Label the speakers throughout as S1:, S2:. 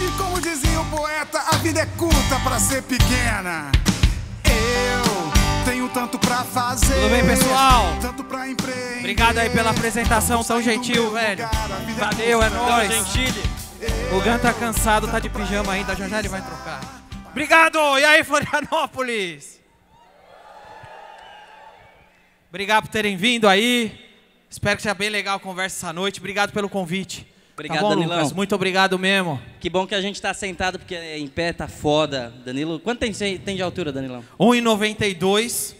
S1: E como dizia o poeta, a vida é curta pra ser pequena. Eu tenho tanto pra fazer.
S2: Tudo bem, pessoal?
S1: Tanto pra empreender.
S2: Obrigado aí pela apresentação tão gentil, velho. Valeu, é nóis. O Gan tá cansado, tá de pijama ainda, já já ele vai trocar. Obrigado! E aí, Florianópolis? Obrigado por terem vindo aí. Espero que seja bem legal a conversa essa noite. Obrigado pelo convite.
S3: Obrigado,
S2: tá bom,
S3: Danilão.
S2: Lucas? Muito obrigado mesmo.
S3: Que bom que a gente tá sentado, porque em pé tá foda, Danilo. Quanto tem de altura, Danilão?
S2: 1,92.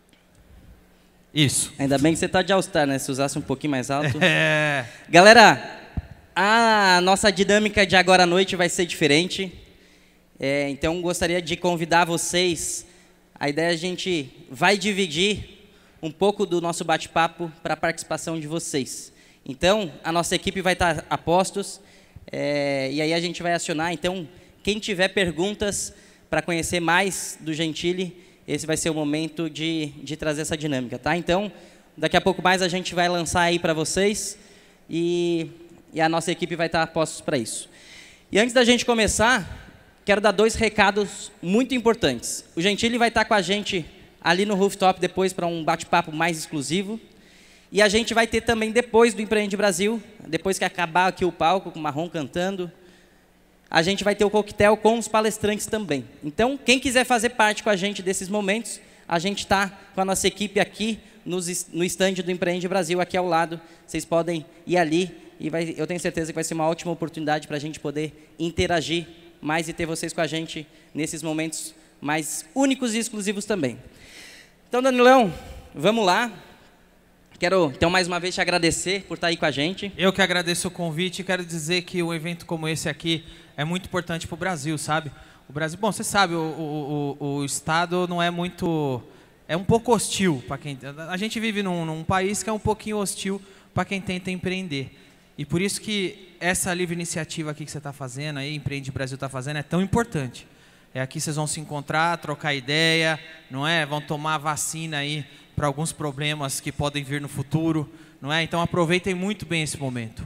S2: Isso.
S3: Ainda bem que você tá de All-Star, né? Se usasse um pouquinho mais alto.
S2: É.
S3: Galera, a nossa dinâmica de agora à noite vai ser diferente. Então, gostaria de convidar vocês. A ideia é a gente vai dividir um pouco do nosso bate-papo para a participação de vocês. Então, a nossa equipe vai estar a postos, e aí a gente vai acionar. Então, quem tiver perguntas para conhecer mais do Gentili, esse vai ser o momento de trazer essa dinâmica, tá? Então, daqui a pouco mais a gente vai lançar aí para vocês, e a nossa equipe vai estar a postos para isso. E antes da gente começar, quero dar 2 recados muito importantes. O Gentili vai estar com a gente ali no rooftop depois para um bate-papo mais exclusivo. E a gente vai ter também depois do Empreende Brasil, depois que acabar aqui o palco com o Marrom cantando, a gente vai ter o coquetel com os palestrantes também. Então, quem quiser fazer parte com a gente desses momentos, a gente está com a nossa equipe aqui no estande do Empreende Brasil, aqui ao lado. Vocês podem ir ali e eu tenho certeza que vai ser uma ótima oportunidade para a gente poder interagir mais e ter vocês com a gente nesses momentos mais únicos e exclusivos também. Então, Danilão, vamos lá. Quero, então, mais uma vez te agradecer por estar aí com a gente.
S2: Eu que agradeço o convite e quero dizer que um evento como esse aqui é muito importante para o Brasil, sabe? O Brasil, bom, você sabe, o Estado não é muito... É um pouco hostil para quem... A gente vive num país que é um pouquinho hostil para quem tenta empreender. E por isso que essa livre iniciativa aqui que você está fazendo, aí, Empreende Brasil está fazendo, é tão importante. É aqui vocês vão se encontrar, trocar ideia, não é? Vão tomar vacina aí para alguns problemas que podem vir no futuro, não é? Então aproveitem muito bem esse momento,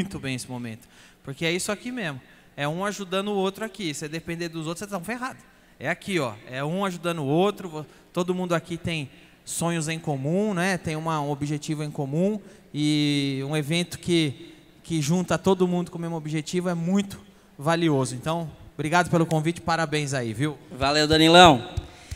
S2: porque é isso aqui mesmo. É um ajudando o outro aqui. Se depender dos outros, vocês estão ferrados. É aqui, ó. É um ajudando o outro. Todo mundo aqui tem sonhos em comum, né? Tem um objetivo em comum e um evento que junta todo mundo com o mesmo objetivo é muito valioso. Então, obrigado pelo convite, parabéns aí, viu?
S3: Valeu, Danilão.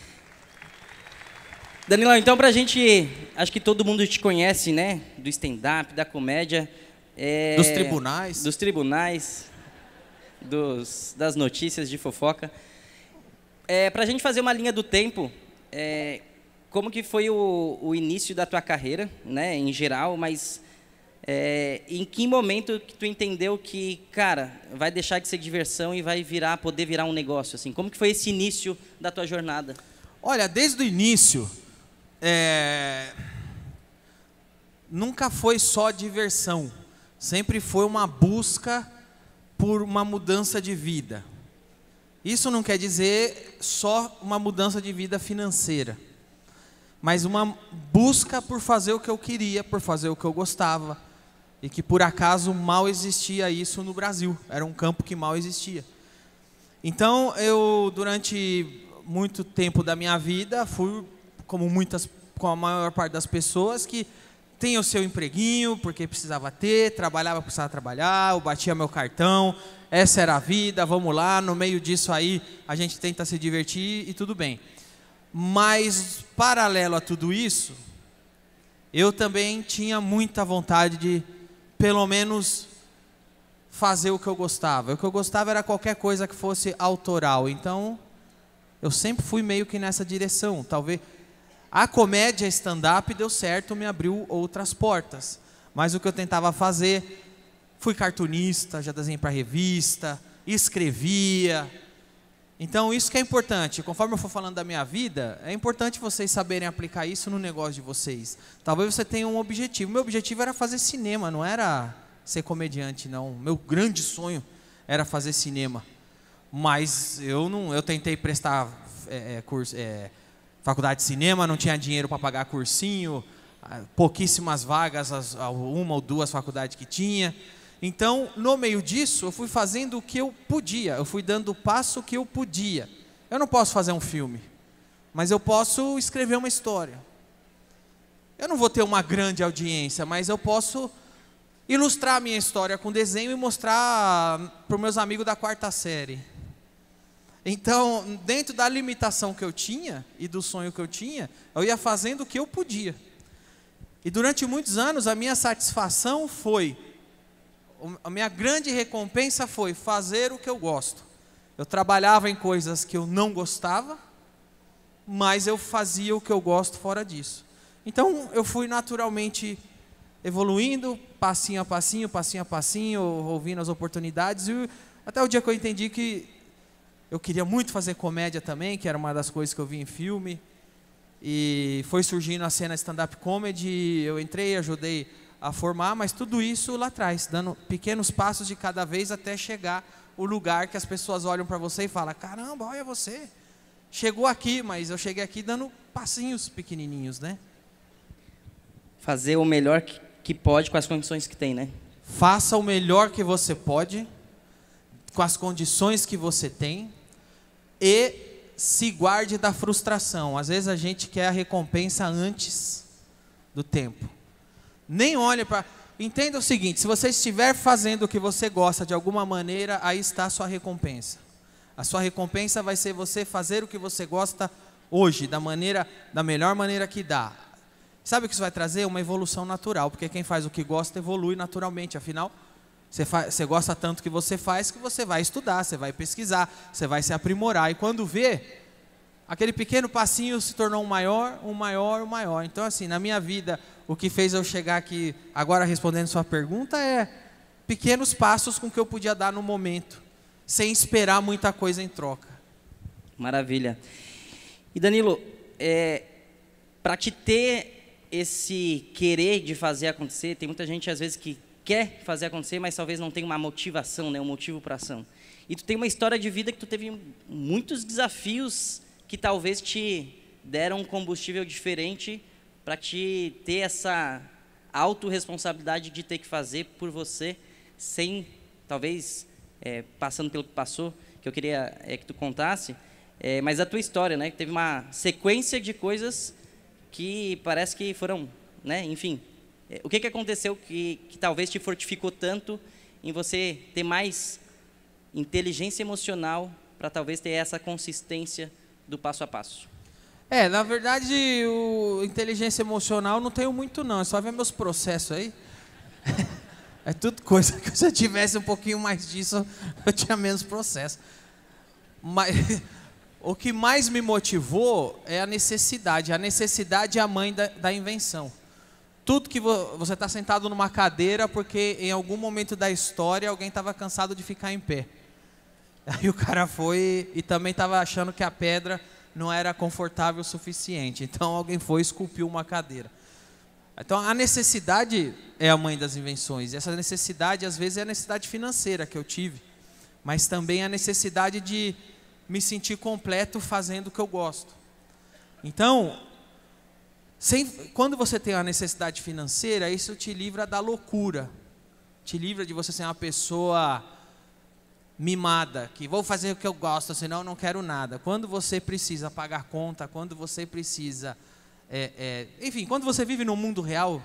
S3: Danilão, então pra gente, acho que todo mundo te conhece, né? Do stand-up, da comédia.
S2: Dos tribunais.
S3: Dos tribunais, das notícias de fofoca. Pra gente fazer uma linha do tempo, como que foi o início da tua carreira, né? Em geral, mas em que momento que tu entendeu que, cara, vai deixar de ser diversão e vai poder virar um negócio, assim? Como que foi esse início da tua jornada?
S2: Olha, desde o início, nunca foi só diversão. Sempre foi uma busca por uma mudança de vida. Isso não quer dizer só uma mudança de vida financeira, mas uma busca por fazer o que eu queria, por fazer o que eu gostava, e que por acaso mal existia isso no Brasil. Era um campo que mal existia. Então eu, durante muito tempo da minha vida, fui com a maior parte das pessoas que tem o seu empreguinho, porque precisava ter, trabalhava, precisava trabalhar, eu batia meu cartão, essa era a vida, vamos lá, no meio disso aí a gente tenta se divertir e tudo bem. Mas, paralelo a tudo isso, eu também tinha muita vontade de, pelo menos, fazer o que eu gostava. O que eu gostava era qualquer coisa que fosse autoral, então eu sempre fui meio que nessa direção. Talvez a comédia stand-up deu certo, me abriu outras portas, mas o que eu tentava fazer, fui cartunista, já desenhei para revista, escrevia. Então isso que é importante, conforme eu for falando da minha vida, é importante vocês saberem aplicar isso no negócio de vocês. Talvez você tenha um objetivo. Meu objetivo era fazer cinema, não era ser comediante, não. Meu grande sonho era fazer cinema. Mas eu tentei prestar faculdade de cinema, não tinha dinheiro para pagar cursinho, pouquíssimas vagas, uma ou duas faculdades que tinha. Então, no meio disso, eu fui fazendo o que eu podia, eu fui dando o passo que eu podia. Eu não posso fazer um filme, mas eu posso escrever uma história. Eu não vou ter uma grande audiência, mas eu posso ilustrar a minha história com desenho e mostrar para os meus amigos da 4ª série. Então, dentro da limitação que eu tinha e do sonho que eu tinha, eu ia fazendo o que eu podia. E durante muitos anos, a minha satisfação foi, a minha grande recompensa foi fazer o que eu gosto. Eu trabalhava em coisas que eu não gostava, mas eu fazia o que eu gosto fora disso. Então, eu fui naturalmente evoluindo, passinho a passinho, ouvindo as oportunidades, e até o dia que eu entendi que eu queria muito fazer comédia também, que era uma das coisas que eu vi em filme, e foi surgindo a cena stand-up comedy, eu entrei, ajudei a formar, mas tudo isso lá atrás, dando pequenos passos de cada vez até chegar o lugar que as pessoas olham para você e falam, caramba, olha você, chegou aqui, mas eu cheguei aqui dando passinhos pequenininhos, né?
S3: Fazer o melhor que pode com as condições que tem, né?
S2: Faça o melhor que você pode, com as condições que você tem, e se guarde da frustração. Às vezes a gente quer a recompensa antes do tempo. Nem olhe para... Entenda o seguinte, se você estiver fazendo o que você gosta de alguma maneira, aí está a sua recompensa. A sua recompensa vai ser você fazer o que você gosta hoje, da melhor maneira que dá. Sabe o que isso vai trazer? Uma evolução natural, porque quem faz o que gosta evolui naturalmente. Afinal, você gosta tanto que você vai estudar, você vai pesquisar, você vai se aprimorar. E quando vê, aquele pequeno passinho se tornou um maior. Então, assim, na minha vida, o que fez eu chegar aqui, agora respondendo sua pergunta, é pequenos passos com que eu podia dar no momento, sem esperar muita coisa em troca.
S3: Maravilha. E Danilo, para te ter esse querer de fazer acontecer, tem muita gente às vezes que quer fazer acontecer, mas talvez não tenha uma motivação, né, um motivo para ação. E tu tem uma história de vida que tu teve muitos desafios que talvez te deram um combustível diferente para te ter essa autorresponsabilidade de ter que fazer por você, sem, talvez, passando pelo que passou, que eu queria que tu contasse, mas a tua história, né, que teve uma sequência de coisas que parece que foram, né, enfim, o que aconteceu que talvez te fortificou tanto em você ter mais inteligência emocional para talvez ter essa consistência do passo a passo?
S2: Na verdade, inteligência emocional não tenho muito não, é só ver meus processos aí. É tudo coisa que se eu tivesse um pouquinho mais disso, eu tinha menos processo. Mas o que mais me motivou é a necessidade. A necessidade é a mãe da invenção. Tudo que você está sentado numa cadeira porque em algum momento da história alguém estava cansado de ficar em pé. Aí o cara foi e também estava achando que a pedra não era confortável o suficiente. Então alguém foi e esculpiu uma cadeira. Então a necessidade é a mãe das invenções. E essa necessidade às vezes é a necessidade financeira que eu tive, mas também a necessidade de me sentir completo fazendo o que eu gosto. Então, quando você tem uma necessidade financeira, isso te livra da loucura. Te livra de você ser uma pessoa mimada, que vou fazer o que eu gosto, senão eu não quero nada. Quando você precisa pagar conta, quando você precisa... enfim, quando você vive no mundo real,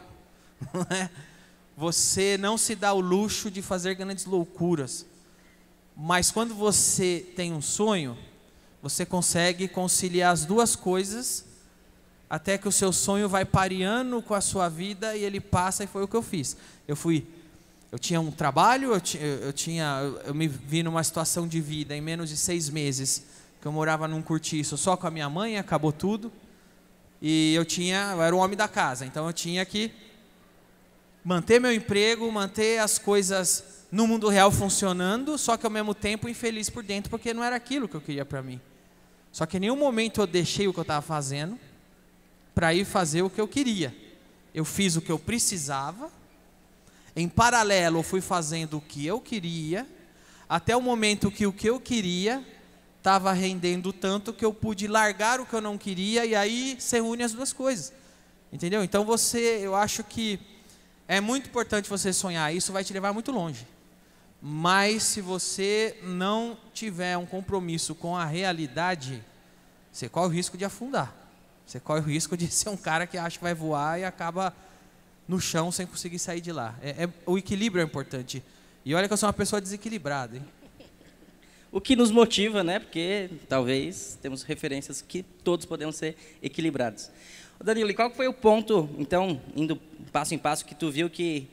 S2: você não se dá o luxo de fazer grandes loucuras. Mas quando você tem um sonho, você consegue conciliar as duas coisas, até que o seu sonho vai pareando com a sua vida e ele passa, e foi o que eu fiz. Eu tinha um trabalho, eu me vi numa situação de vida em menos de 6 meses, que eu morava num cortiço só com a minha mãe, acabou tudo, e eu era o homem da casa, então eu tinha que manter meu emprego, manter as coisas no mundo real funcionando, só que ao mesmo tempo infeliz por dentro, porque não era aquilo que eu queria para mim. Só que em nenhum momento eu deixei o que eu estava fazendo para ir fazer o que eu queria. Eu fiz o que eu precisava, em paralelo eu fui fazendo o que eu queria, até o momento que o que eu queria estava rendendo tanto que eu pude largar o que eu não queria, e aí você une as duas coisas. Entendeu? Então eu acho que É muito importante você sonhar, isso vai te levar muito longe. Mas se você não tiver um compromisso com a realidade, você corre o risco de afundar. Você corre o risco de ser um cara que acha que vai voar e acaba no chão sem conseguir sair de lá. O equilíbrio é importante. E olha que eu sou uma pessoa desequilibrada, hein?
S3: O que nos motiva, né? Porque talvez temos referências que todos podemos ser equilibrados. Danilo, e qual foi o ponto, então, indo passo em passo, que tu viu que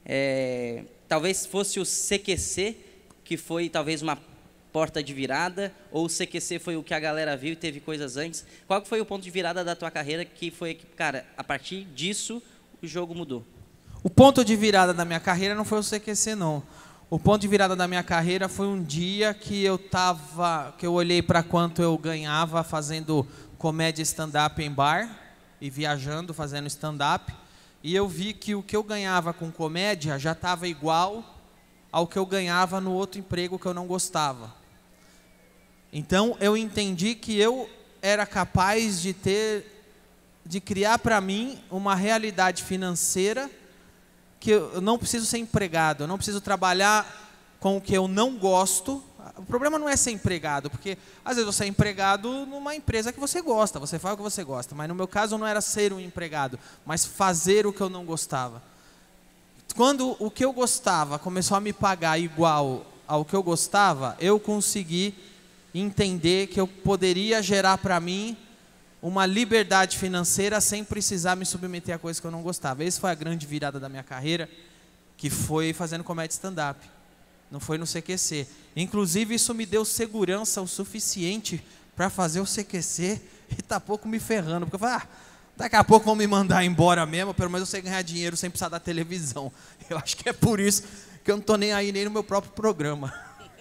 S3: talvez fosse o CQC, que foi talvez uma porta de virada, ou o CQC foi o que a galera viu e teve coisas antes? Qual foi o ponto de virada da tua carreira que foi, cara, a partir disso o jogo mudou?
S2: O ponto de virada da minha carreira não foi o CQC, não. O ponto de virada da minha carreira foi um dia que eu olhei para quanto eu ganhava fazendo comédia stand-up em bar e viajando, fazendo stand-up, e eu vi que o que eu ganhava com comédia já estava igual ao que eu ganhava no outro emprego que eu não gostava. Então eu entendi que eu era capaz de criar para mim uma realidade financeira que eu não preciso ser empregado, eu não preciso trabalhar com o que eu não gosto. O problema não é ser empregado, porque às vezes você é empregado numa empresa que você gosta, você faz o que você gosta, mas no meu caso não era ser um empregado, mas fazer o que eu não gostava. Quando o que eu gostava começou a me pagar igual ao que eu gostava, eu consegui entender que eu poderia gerar para mim uma liberdade financeira sem precisar me submeter a coisas que eu não gostava. Essa foi a grande virada da minha carreira, que foi fazendo comédia stand-up. Não foi no CQC. Inclusive, isso me deu segurança o suficiente para fazer o CQC e tá pouco me ferrando. Porque eu falei, daqui a pouco vão me mandar embora mesmo, pelo menos eu sei ganhar dinheiro sem precisar da televisão. Eu acho que é por isso que eu não estou nem aí nem no meu próprio programa.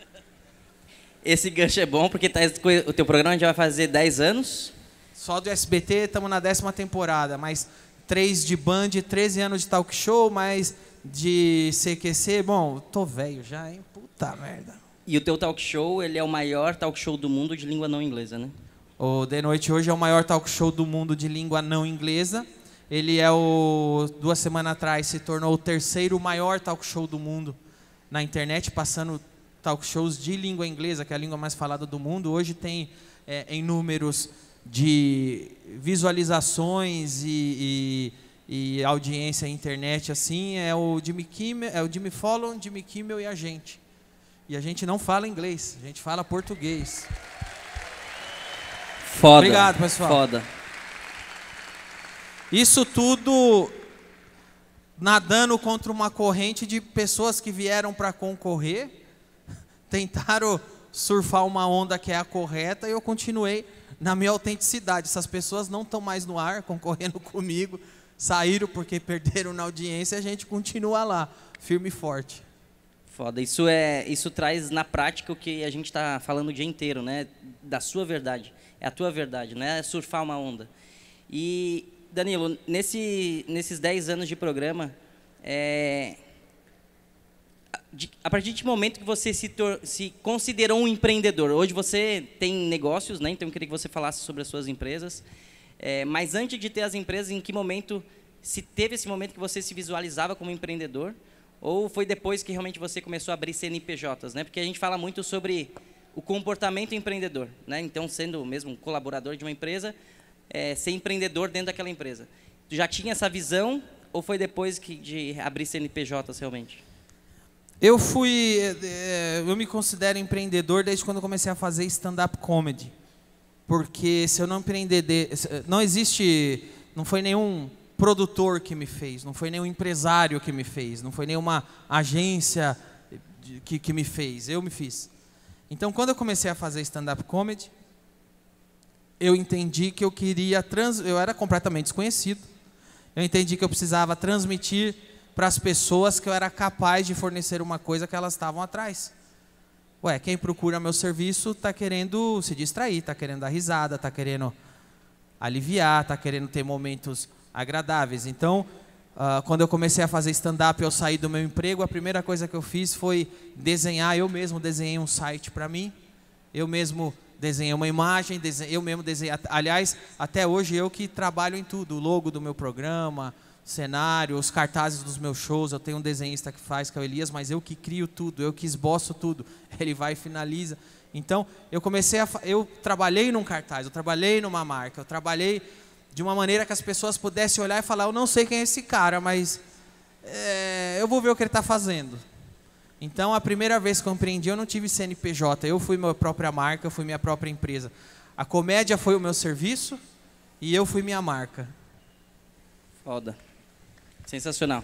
S3: Esse gancho é bom, porque o teu programa já vai fazer 10 anos.
S2: Só do SBT, estamos na 10ª temporada, mais 3 de Band, 13 anos de talk show, mais de CQC. Bom, tô velho já, hein? Puta merda.
S3: E o teu talk show, ele é o maior talk show do mundo de língua não inglesa, né?
S2: O The Noite hoje é o maior talk show do mundo de língua não inglesa. Ele 2 semanas atrás, se tornou o 3º maior talk show do mundo na internet, passando talk shows de língua inglesa, que é a língua mais falada do mundo. Hoje tem em números de visualizações e audiência na internet, assim, é o Jimmy Fallon, Jimmy Kimmel e a gente. E a gente não fala inglês, a gente fala português.
S3: Foda.
S2: Obrigado, pessoal.
S3: Foda.
S2: Isso tudo nadando contra uma corrente de pessoas que vieram para concorrer, tentaram surfar uma onda que é a correta, e eu continuei na minha autenticidade. Essas pessoas não estão mais no ar concorrendo comigo, saíram porque perderam na audiência, e a gente continua lá, firme e forte.
S3: Foda. Isso traz na prática o que a gente está falando o dia inteiro, né? Da sua verdade. É a tua verdade, não é surfar uma onda. E, Danilo, nesses 10 anos de programa, a partir de momento que você se considerou um empreendedor, hoje você tem negócios, né? Então eu queria que você falasse sobre as suas empresas, mas antes de ter as empresas, em que momento, se teve esse momento que você se visualizava como empreendedor, ou foi depois que realmente você começou a abrir CNPJs, né? Porque a gente fala muito sobre o comportamento empreendedor, né? Então, sendo mesmo um colaborador de uma empresa, ser empreendedor dentro daquela empresa. Tu já tinha essa visão, ou foi depois de abrir CNPJs realmente?
S2: Eu me considero empreendedor desde quando eu comecei a fazer stand-up comedy. Porque se eu não empreender, não foi nenhum produtor que me fez, não foi nenhum empresário que me fez, não foi nenhuma agência que me fez, eu me fiz. Então, quando eu comecei a fazer stand-up comedy, eu entendi que eu queria, eu era completamente desconhecido, eu entendi que eu precisava transmitir para as pessoas que eu era capaz de fornecer uma coisa que elas estavam atrás. Quem procura meu serviço está querendo se distrair, está querendo dar risada, está querendo aliviar, está querendo ter momentos agradáveis. Então, quando eu comecei a fazer stand-up, eu saí do meu emprego, a primeira coisa que eu fiz foi desenhar. Eu mesmo desenhei um site para mim, eu mesmo desenhei uma imagem, eu mesmo desenhei. Aliás, até hoje eu que trabalho em tudo, o logo do meu programa, cenário, os cartazes dos meus shows, eu tenho um desenhista que faz, que é o Elias, mas eu que crio tudo, eu que esboço tudo, ele vai e finaliza. Então, eu trabalhei num cartaz, eu trabalhei numa marca, eu trabalhei de uma maneira que as pessoas pudessem olhar e falar, eu não sei quem é esse cara, mas eu vou ver o que ele está fazendo. Então, a primeira vez que eu empreendi, eu não tive CNPJ, eu fui minha própria marca, eu fui minha própria empresa. A comédia foi o meu serviço e eu fui minha marca.
S3: Foda. Sensacional.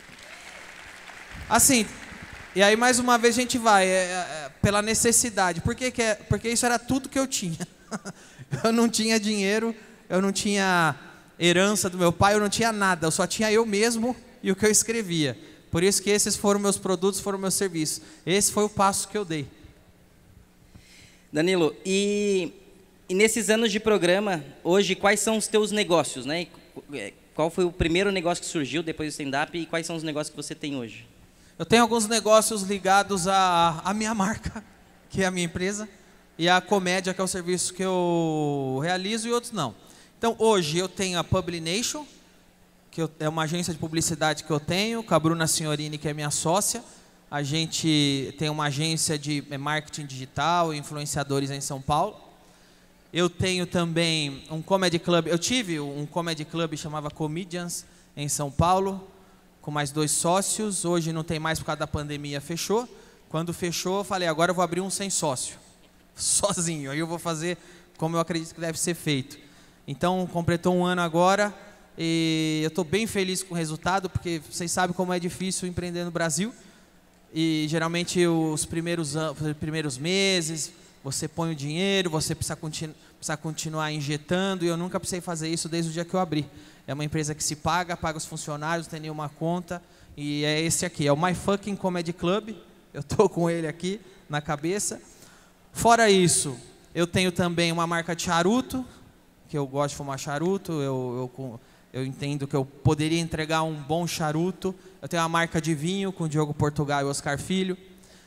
S2: Assim, e aí mais uma vez a gente vai, pela necessidade. Porque isso era tudo que eu tinha. Eu não tinha dinheiro, eu não tinha herança do meu pai, eu não tinha nada. Eu só tinha eu mesmo e o que eu escrevia. Por isso que esses foram meus produtos, foram meus serviços. Esse foi o passo que eu dei.
S3: Danilo, e nesses anos de programa, hoje, quais são os teus negócios, né? Qual foi o primeiro negócio que surgiu depois do stand-up e quais são os negócios que você tem hoje?
S2: Eu tenho alguns negócios ligados à minha marca, que é a minha empresa, e à comédia, que é o serviço que eu realizo, e outros não. Então, hoje eu tenho a Publination, que é uma agência de publicidade que eu tenho, com a Bruna Signorini, que é minha sócia. A gente tem uma agência de marketing digital e influenciadores em São Paulo. Eu tenho também um comedy club. Eu tive um comedy club chamava Comedians em São Paulo, com mais 2 sócios. Hoje não tem mais por causa da pandemia, fechou. Quando fechou, eu falei, agora eu vou abrir um sem sócio, sozinho. Aí eu vou fazer como eu acredito que deve ser feito. Então, completou 1 ano agora e eu estou bem feliz com o resultado, porque vocês sabem como é difícil empreender no Brasil. E geralmente os primeiros meses, você põe o dinheiro, você precisa continuar injetando, e eu nunca precisei fazer isso desde o dia que eu abri. É uma empresa que se paga os funcionários, não tem nenhuma conta, e é esse aqui, é o My Fucking Comedy Club, eu estou com ele aqui na cabeça. Fora isso, eu tenho também uma marca de charuto, que eu gosto de fumar charuto, eu entendo que eu poderia entregar um bom charuto. Eu tenho uma marca de vinho com o Diogo Portugal e o Oscar Filho.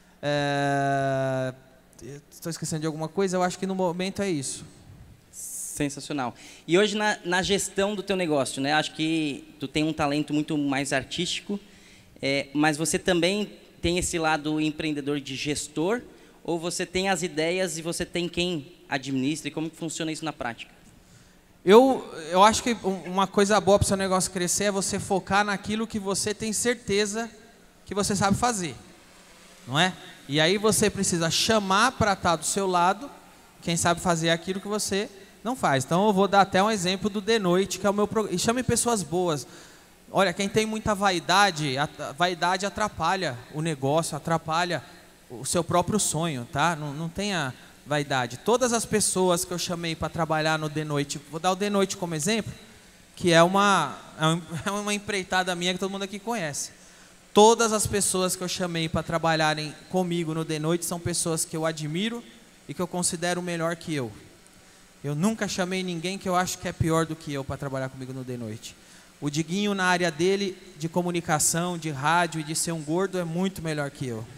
S2: Estou esquecendo de alguma coisa, eu acho que no momento é isso.
S3: Sensacional. E hoje na gestão do teu negócio, né? Acho que tu tem um talento muito mais artístico, mas você também tem esse lado empreendedor de gestor, ou você tem as ideias e você tem quem administra, e como funciona isso na prática?
S2: Eu acho que uma coisa boa para o seu negócio crescer é você focar naquilo que você tem certeza que você sabe fazer, não é? E aí você precisa chamar para estar do seu lado quem sabe fazer aquilo que você não faz. Então eu vou dar até um exemplo do The Noite, que é o meu programa. E chame pessoas boas. Olha, quem tem muita vaidade, a vaidade atrapalha o negócio, atrapalha o seu próprio sonho, tá? Não tenha vaidade. Todas as pessoas que eu chamei para trabalhar no The Noite, vou dar o The Noite como exemplo, que é uma empreitada minha que todo mundo aqui conhece. Todas as pessoas que eu chamei para trabalharem comigo no The Noite são pessoas que eu admiro e que eu considero melhor que eu. Eu nunca chamei ninguém que eu acho que é pior do que eu para trabalhar comigo no The Noite. O Diguinho, na área dele, de comunicação, de rádio e de ser um gordo, é muito melhor que eu.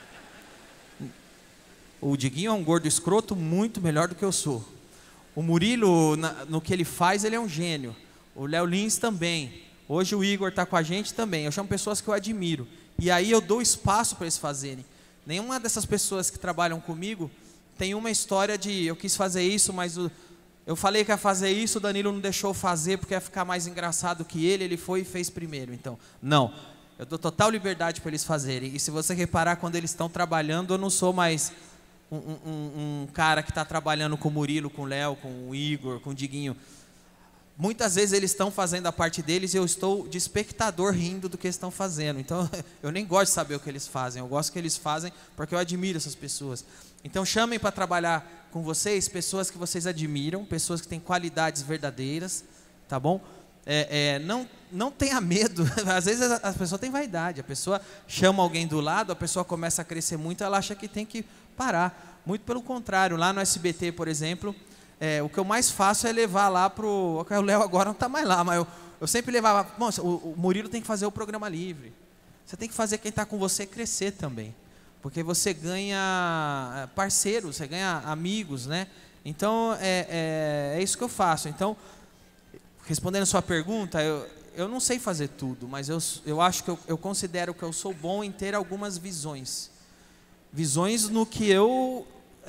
S2: O Diguinho é um gordo escroto muito melhor do que eu sou. O Murilo, no que ele faz, ele é um gênio. O Léo Lins também. Hoje o Igor está com a gente também. Eu chamo pessoas que eu admiro. E aí eu dou espaço para eles fazerem. Nenhuma dessas pessoas que trabalham comigo tem uma história de eu quis fazer isso, mas eu falei que ia fazer isso, o Danilo não deixou fazer porque ia ficar mais engraçado que ele foi e fez primeiro. Então, não. Eu dou total liberdade para eles fazerem. E se você reparar, quando eles estão trabalhando, eu não sou mais um cara que está trabalhando com o Murilo, com o Léo, com o Igor, com o Diguinho. Muitas vezes eles estão fazendo a parte deles e eu estou de espectador rindo do que eles estão fazendo. Então, eu nem gosto de saber o que eles fazem. Eu gosto que eles fazem porque eu admiro essas pessoas. Então, chamem para trabalhar com vocês pessoas que vocês admiram, pessoas que têm qualidades verdadeiras, tá bom? Não tenha medo. Às vezes a pessoa tem vaidade. A pessoa chama alguém do lado, a pessoa começa a crescer muito, ela acha que tem que parar. Muito pelo contrário. Lá no SBT, por exemplo, o que eu mais faço é levar lá para o... O Léo agora não está mais lá, mas eu sempre levava... Bom, o Murilo tem que fazer o programa livre. Você tem que fazer quem está com você crescer também. Porque você ganha parceiros, você ganha amigos, né? Então, é isso que eu faço. Então, respondendo a sua pergunta, eu não sei fazer tudo, mas eu acho que eu considero que eu sou bom em ter algumas visões. Visões no que eu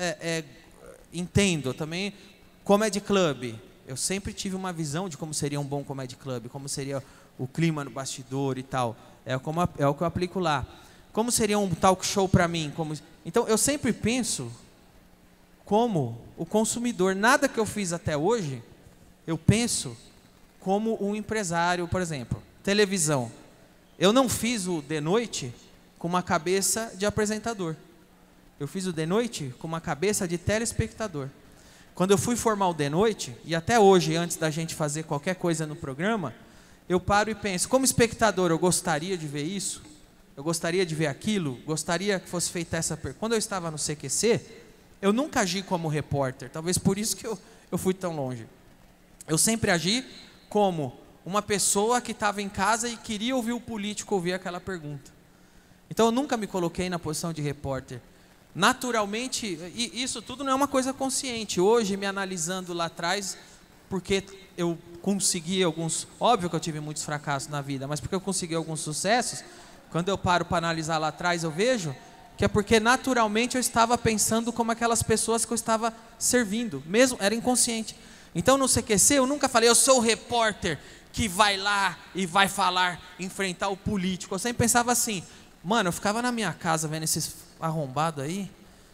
S2: entendo. Também, comedy club. Eu sempre tive uma visão de como seria um bom comedy club, como seria o clima no bastidor e tal. É o que eu aplico lá. Como seria um talk show para mim? Então, eu sempre penso como o consumidor. Nada que eu fiz até hoje, eu penso como um empresário, por exemplo. Televisão. Eu não fiz o de noite com uma cabeça de apresentador. Eu fiz o de noite com uma cabeça de telespectador. Quando eu fui formar o de noite, e até hoje, antes da gente fazer qualquer coisa no programa, eu paro e penso, como espectador, eu gostaria de ver isso? Eu gostaria de ver aquilo? Gostaria que fosse feita essa pergunta? Quando eu estava no CQC, eu nunca agi como repórter, talvez por isso que eu fui tão longe. Eu sempre agi como uma pessoa que estava em casa e queria ouvir o político ouvir aquela pergunta. Então eu nunca me coloquei na posição de repórter. Naturalmente, e isso tudo não é uma coisa consciente. Hoje, me analisando lá atrás, porque eu consegui alguns... Óbvio que eu tive muitos fracassos na vida, mas porque eu consegui alguns sucessos, quando eu paro para analisar lá atrás, eu vejo que é porque naturalmente eu estava pensando como aquelas pessoas que eu estava servindo. Mesmo, era inconsciente. Então, no CQC, eu nunca falei, eu sou o repórter que vai lá e vai falar, enfrentar o político. Eu sempre pensava assim, mano, eu ficava na minha casa vendo esses arrombados aí.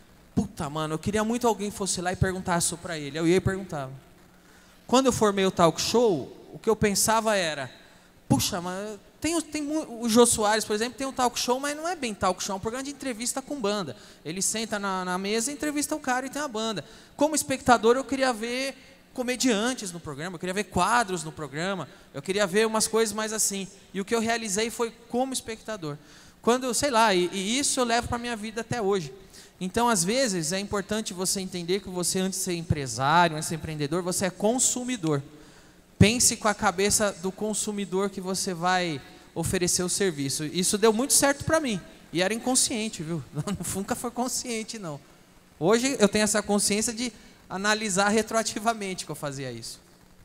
S2: Puta, mano, eu queria muito alguém fosse lá e perguntasse isso pra ele. Eu ia e perguntava. Quando eu formei o talk show, o que eu pensava era, puxa, mas tem o Jô Soares, por exemplo, tem um talk show, mas não é bem talk show, é um programa de entrevista com banda. Ele senta na mesa e entrevista o cara e tem a banda. Como espectador, eu queria ver comediantes no programa, eu queria ver quadros no programa, eu queria ver umas coisas mais assim. E o que eu realizei foi como espectador. Quando, sei lá, e isso eu levo para a minha vida até hoje. Então, às vezes, é importante você entender que você, antes de ser empresário, antes de ser empreendedor, você é consumidor. Pense com a cabeça do consumidor que você vai oferecer o serviço. Isso deu muito certo para mim. E era inconsciente, viu? Nunca foi consciente, não. Hoje eu tenho essa consciência de analisar retroativamente que eu fazia isso.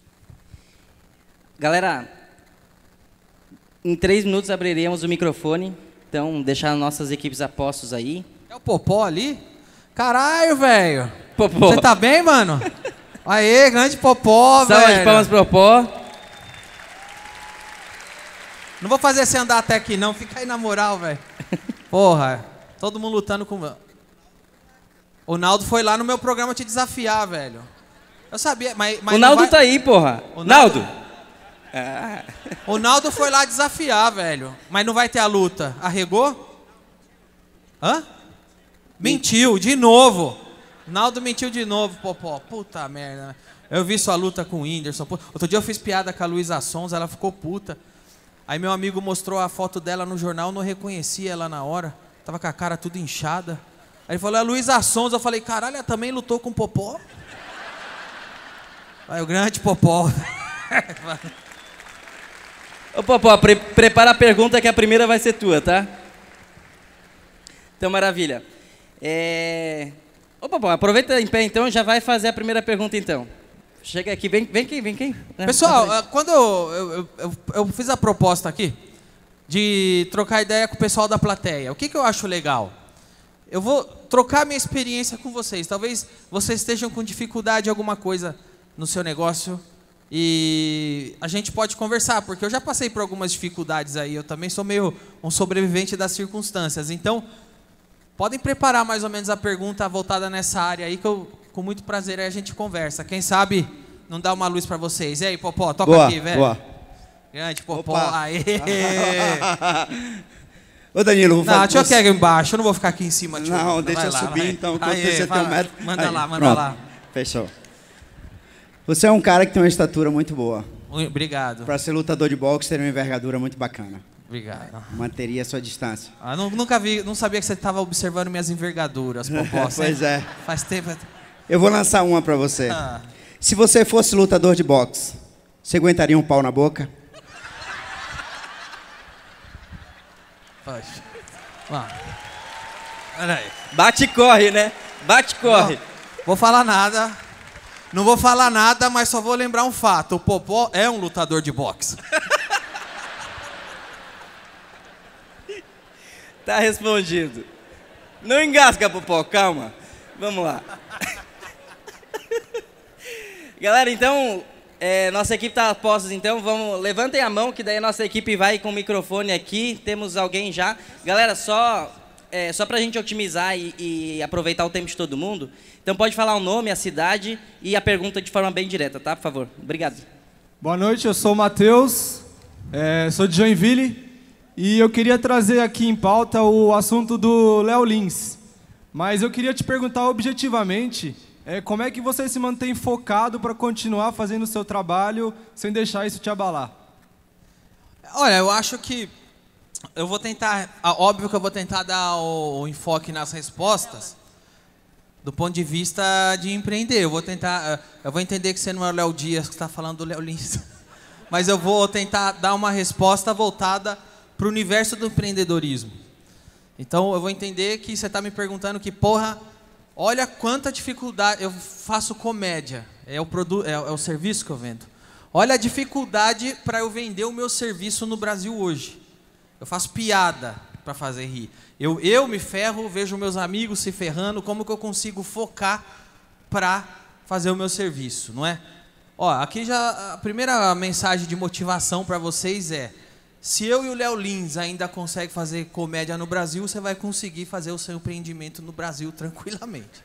S3: Galera, em 3 minutos abriremos o microfone. Então, deixar nossas equipes a postos aí.
S2: É o Popó ali? Caralho, velho.
S3: Popó.
S2: Você tá bem, mano? Aê, grande Popó, velho.
S3: Salve de palmas pro Popó.
S2: Não vou fazer você andar até aqui, não. Fica aí na moral, velho. Porra, todo mundo lutando com... O Naldo foi lá no meu programa te desafiar, velho. Eu sabia, mas
S3: o Naldo tá aí, porra. O Naldo?
S2: O Naldo foi lá desafiar, velho. Mas não vai ter a luta. Arregou? Hã? Mentiu, de novo. Naldo mentiu de novo, Popó. Puta merda. Eu vi sua luta com o Whindersson. Outro dia eu fiz piada com a Luísa Sons, ela ficou puta. Aí meu amigo mostrou a foto dela no jornal, não reconhecia ela na hora. Tava com a cara tudo inchada. Aí ele falou, é Luísa Sons. Eu falei, caralho, ela também lutou com o Popó? Aí o grande Popó.
S3: Ô Popó, prepara a pergunta que a primeira vai ser tua, tá? Então, maravilha. Ô Popó, aproveita em pé então, já vai fazer a primeira pergunta então. Chega aqui, vem aqui.
S2: Pessoal, quando eu fiz a proposta aqui de trocar ideia com o pessoal da plateia, o que eu acho legal? Eu vou trocar minha experiência com vocês. Talvez vocês estejam com dificuldade em alguma coisa no seu negócio e a gente pode conversar, porque eu já passei por algumas dificuldades aí. Eu também sou meio um sobrevivente das circunstâncias. Então, podem preparar mais ou menos a pergunta voltada nessa área aí, que eu, com muito prazer, aí a gente conversa. Quem sabe não dá uma luz para vocês. E aí, Popó, toca
S4: boa,
S2: aqui, velho.
S4: Boa.
S2: Grande Popó,
S4: Opa.
S2: aê!
S4: Ô Danilo, vou
S2: Não,
S4: falar.
S2: deixa eu aqui embaixo, eu não vou ficar aqui em cima.
S4: Não, deixa
S2: vai
S4: eu
S2: lá,
S4: subir
S2: vai.
S4: então, quando
S2: Aê,
S4: você tem
S2: vai
S4: 1
S2: lá.
S4: metro.
S2: Manda
S4: Aí,
S2: lá, manda
S4: pronto.
S2: lá.
S4: Fechou. Você é um cara que tem uma estatura muito boa.
S2: Obrigado.
S4: Para ser lutador de boxe, teria uma envergadura muito bacana.
S2: Obrigado.
S4: Manteria a sua distância.
S2: Nunca vi, não sabia que você estava observando minhas envergaduras, Popó.
S4: Pois é.
S2: Faz tempo.
S4: Eu vou lançar uma para você.
S2: Ah.
S4: Se você fosse lutador de boxe, você aguentaria um pau na boca?
S2: Poxa. Vamos. Peraí.
S3: Bate e corre, né? Bate e corre.
S2: Vou falar nada. Não vou falar nada, mas só vou lembrar um fato. O Popó é um lutador de boxe.
S3: Tá respondido. Não engasga, Popó, calma. Vamos lá. Galera, então, nossa equipe tá a postos, então, levantem a mão, que daí a nossa equipe vai com o microfone aqui. Temos alguém já. Galera, só pra gente otimizar e aproveitar o tempo de todo mundo, então pode falar o nome, a cidade e a pergunta de forma bem direta, tá? Por favor. Obrigado.
S5: Boa noite, eu sou o Matheus, sou de Joinville e eu queria trazer aqui em pauta o assunto do Léo Lins. Mas eu queria te perguntar objetivamente, como é que você se mantém focado para continuar fazendo o seu trabalho sem deixar isso te abalar?
S2: Olha, eu acho que eu vou tentar, óbvio que eu vou tentar dar o enfoque nas respostas do ponto de vista de empreender. Eu vou entender que você não é o Léo Dias que está falando do Léo Lins, mas eu vou tentar dar uma resposta voltada para o universo do empreendedorismo. Então eu vou entender que você está me perguntando que, porra, olha quanta dificuldade. Eu faço comédia, é o serviço que eu vendo. Olha a dificuldade para eu vender o meu serviço no Brasil hoje. Eu faço piada para fazer rir. Eu me ferro, vejo meus amigos se ferrando, como que eu consigo focar para fazer o meu serviço, não é? Ó, aqui já a primeira mensagem de motivação para vocês é: se eu e o Léo Lins ainda conseguem fazer comédia no Brasil, você vai conseguir fazer o seu empreendimento no Brasil tranquilamente.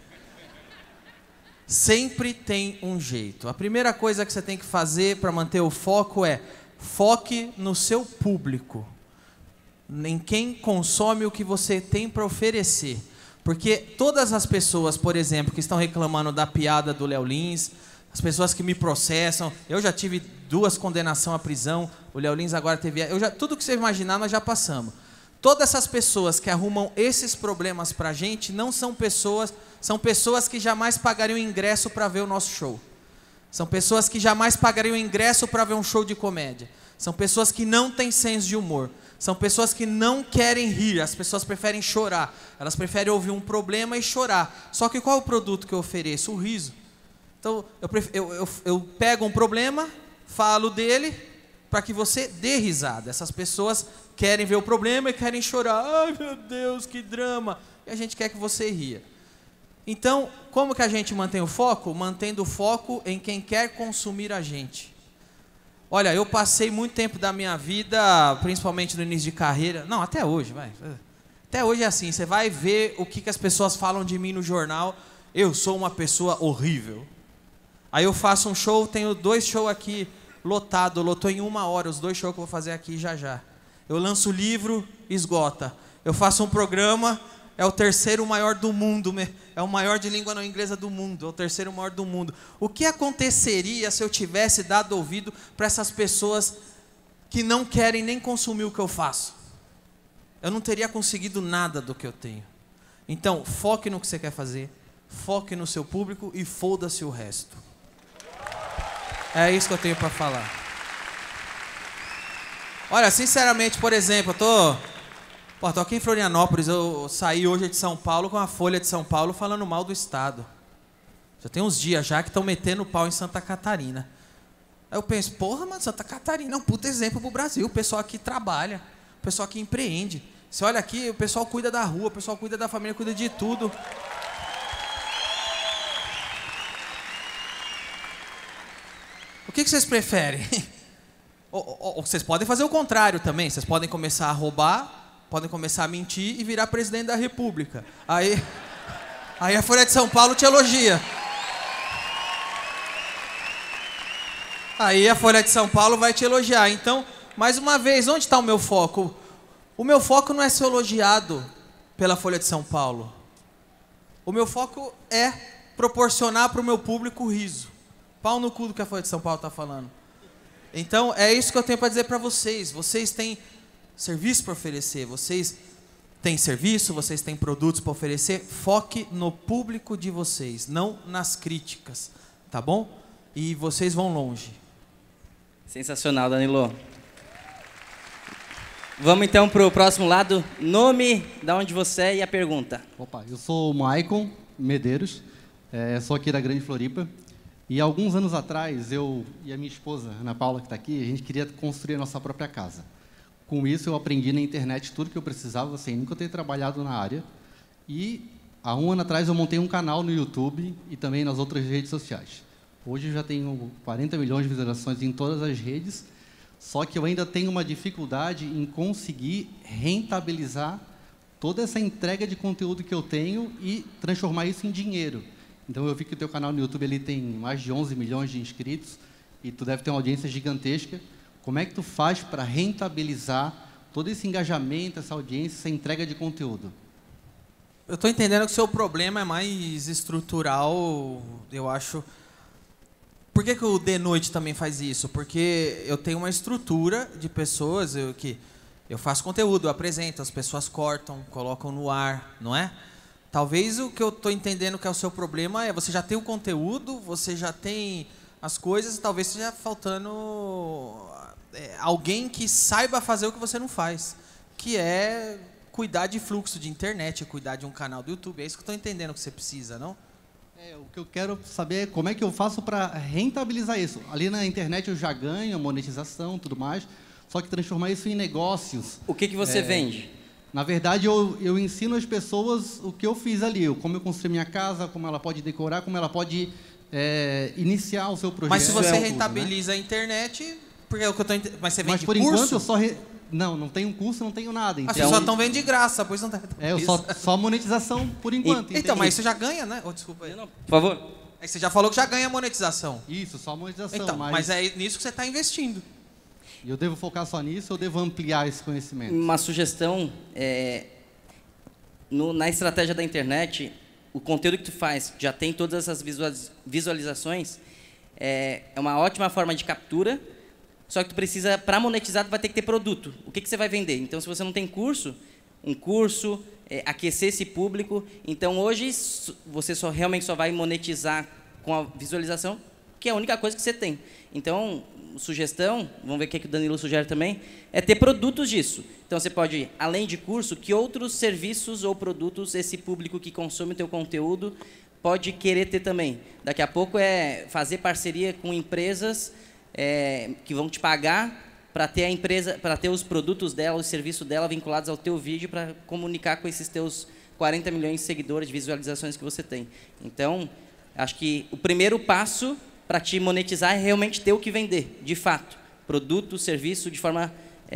S2: Sempre tem um jeito. A primeira coisa que você tem que fazer para manter o foco é: foque no seu público, em quem consome o que você tem para oferecer. Porque todas as pessoas, por exemplo, que estão reclamando da piada do Léo Lins, as pessoas que me processam, eu já tive 2 condenações à prisão, o Léo Lins agora teve... tudo que você imaginar nós já passamos. Todas essas pessoas que arrumam esses problemas para a gente não são pessoas que jamais pagariam ingresso para ver o nosso show. São pessoas que jamais pagariam ingresso para ver um show de comédia. São pessoas que não têm senso de humor. São pessoas que não querem rir, as pessoas preferem chorar. Elas preferem ouvir um problema e chorar. Só que qual é o produto que eu ofereço? O riso. Então, eu pego um problema, falo dele, para que você dê risada. Essas pessoas querem ver o problema e querem chorar. Ai, meu Deus, que drama. E a gente quer que você ria. Então, como que a gente mantém o foco? Mantendo o foco em quem quer consumir a gente. Olha, eu passei muito tempo da minha vida, principalmente no início de carreira, não, até hoje, vai. Até hoje é assim, você vai ver o que as pessoas falam de mim no jornal, eu sou uma pessoa horrível. Aí eu faço um show, tenho 2 shows aqui lotou em 1 hora, os 2 shows que eu vou fazer aqui já já. Eu lanço o livro, esgota. Eu faço um programa, é o 3º maior do mundo, é o maior de língua não inglesa do mundo, é o 3º maior do mundo. O que aconteceria se eu tivesse dado ouvido para essas pessoas que não querem nem consumir o que eu faço? Eu não teria conseguido nada do que eu tenho. Então, foque no que você quer fazer, foque no seu público e foda-se o resto. É isso que eu tenho para falar. Olha, sinceramente, por exemplo, eu tô aqui em Florianópolis, eu saí hoje de São Paulo com a Folha de São Paulo falando mal do Estado. Já tem uns dias já que estão metendo pau em Santa Catarina. Aí eu penso, porra, mano, Santa Catarina é um puta exemplo pro Brasil. O pessoal aqui trabalha, o pessoal aqui empreende. Você olha aqui, o pessoal cuida da rua, o pessoal cuida da família, cuida de tudo. O que vocês preferem? Ou vocês podem fazer o contrário também. Vocês podem começar a roubar, podem começar a mentir e virar presidente da República. Aí a Folha de São Paulo te elogia. Aí a Folha de São Paulo vai te elogiar. Então, mais uma vez, onde está o meu foco? O meu foco não é ser elogiado pela Folha de São Paulo. O meu foco é proporcionar para o meu público riso. Pau no cu do que a Folha de São Paulo está falando. Então, é isso que eu tenho para dizer para vocês. Vocês têm serviço para oferecer, vocês têm serviço, vocês têm produtos para oferecer. Foque no público de vocês, não nas críticas, tá bom? E vocês vão longe.
S3: Sensacional, Danilo. Vamos então para o próximo lado. Nome, da onde você é e a pergunta.
S6: Opa, eu sou o Maicon Medeiros, sou aqui da Grande Floripa. E alguns anos atrás, eu e a minha esposa, Ana Paula, que está aqui, a gente queria construir a nossa própria casa. Com isso, eu aprendi na internet tudo que eu precisava, sem nunca ter trabalhado na área. E, há um ano atrás, eu montei um canal no YouTube e também nas outras redes sociais. Hoje, eu já tenho 40 milhões de visualizações em todas as redes, só que eu ainda tenho uma dificuldade em conseguir rentabilizar toda essa entrega de conteúdo que eu tenho e transformar isso em dinheiro. Então, eu vi que o teu canal no YouTube ele tem mais de 11 milhões de inscritos e tu deve ter uma audiência gigantesca. Como é que tu faz para rentabilizar todo esse engajamento, essa audiência, essa entrega de conteúdo?
S2: Eu estou entendendo que o seu problema é mais estrutural, eu acho. Por que o De Noite também faz isso? Porque eu tenho uma estrutura de pessoas que eu faço conteúdo, eu apresento, as pessoas cortam, colocam no ar, não é? Talvez o que eu estou entendendo que é o seu problema é você já tem o conteúdo, você já tem as coisas, talvez esteja faltando alguém que saiba fazer o que você não faz, que é cuidar de fluxo de internet, cuidar de um canal do YouTube. É isso que eu estou entendendo que você precisa, não?
S6: O que eu quero saber é como é que eu faço para rentabilizar isso. Ali na internet eu já ganho monetização, tudo mais, só que transformar isso em negócios.
S3: O que você vende?
S6: Na verdade, eu ensino as pessoas o que eu fiz ali, como eu construí minha casa, como ela pode decorar, como ela pode iniciar o seu projeto.
S2: Mas se você rentabiliza a internet, porque é o que eu tô mas você vende
S6: Mas por
S2: curso?
S6: enquanto eu só não tenho curso, não tenho nada. Então,
S2: as pessoas estão vendo de graça, pois não tá.
S6: Só monetização por enquanto.
S2: Então, mas você já ganha, né? Desculpa aí.
S3: Não, por favor.
S2: Você já falou que já ganha monetização.
S6: Isso, só monetização.
S2: Então, mas é nisso que você está investindo.
S6: E eu devo focar só nisso ou devo ampliar esse conhecimento?
S3: Uma sugestão na estratégia da internet, o conteúdo que tu faz já tem todas essas visualizações, é uma ótima forma de captura. Só que tu precisa, para monetizar, tu vai ter que ter produto. O que você vai vender? Então, se você não tem curso, aquecer esse público. Então, hoje, você realmente só vai monetizar com a visualização, que é a única coisa que você tem. Então, sugestão, vamos ver o que o Danilo sugere também, é ter produtos disso. Então, você pode, além de curso, que outros serviços ou produtos esse público que consome o teu conteúdo pode querer ter também. Daqui a pouco é fazer parceria com empresas que vão te pagar para ter a empresa, para ter os produtos dela, os serviços dela vinculados ao teu vídeo para comunicar com esses teus 40 milhões de seguidores, de visualizações que você tem. Então, acho que o primeiro passo para te monetizar é realmente ter o que vender, de fato. Produto, serviço, de forma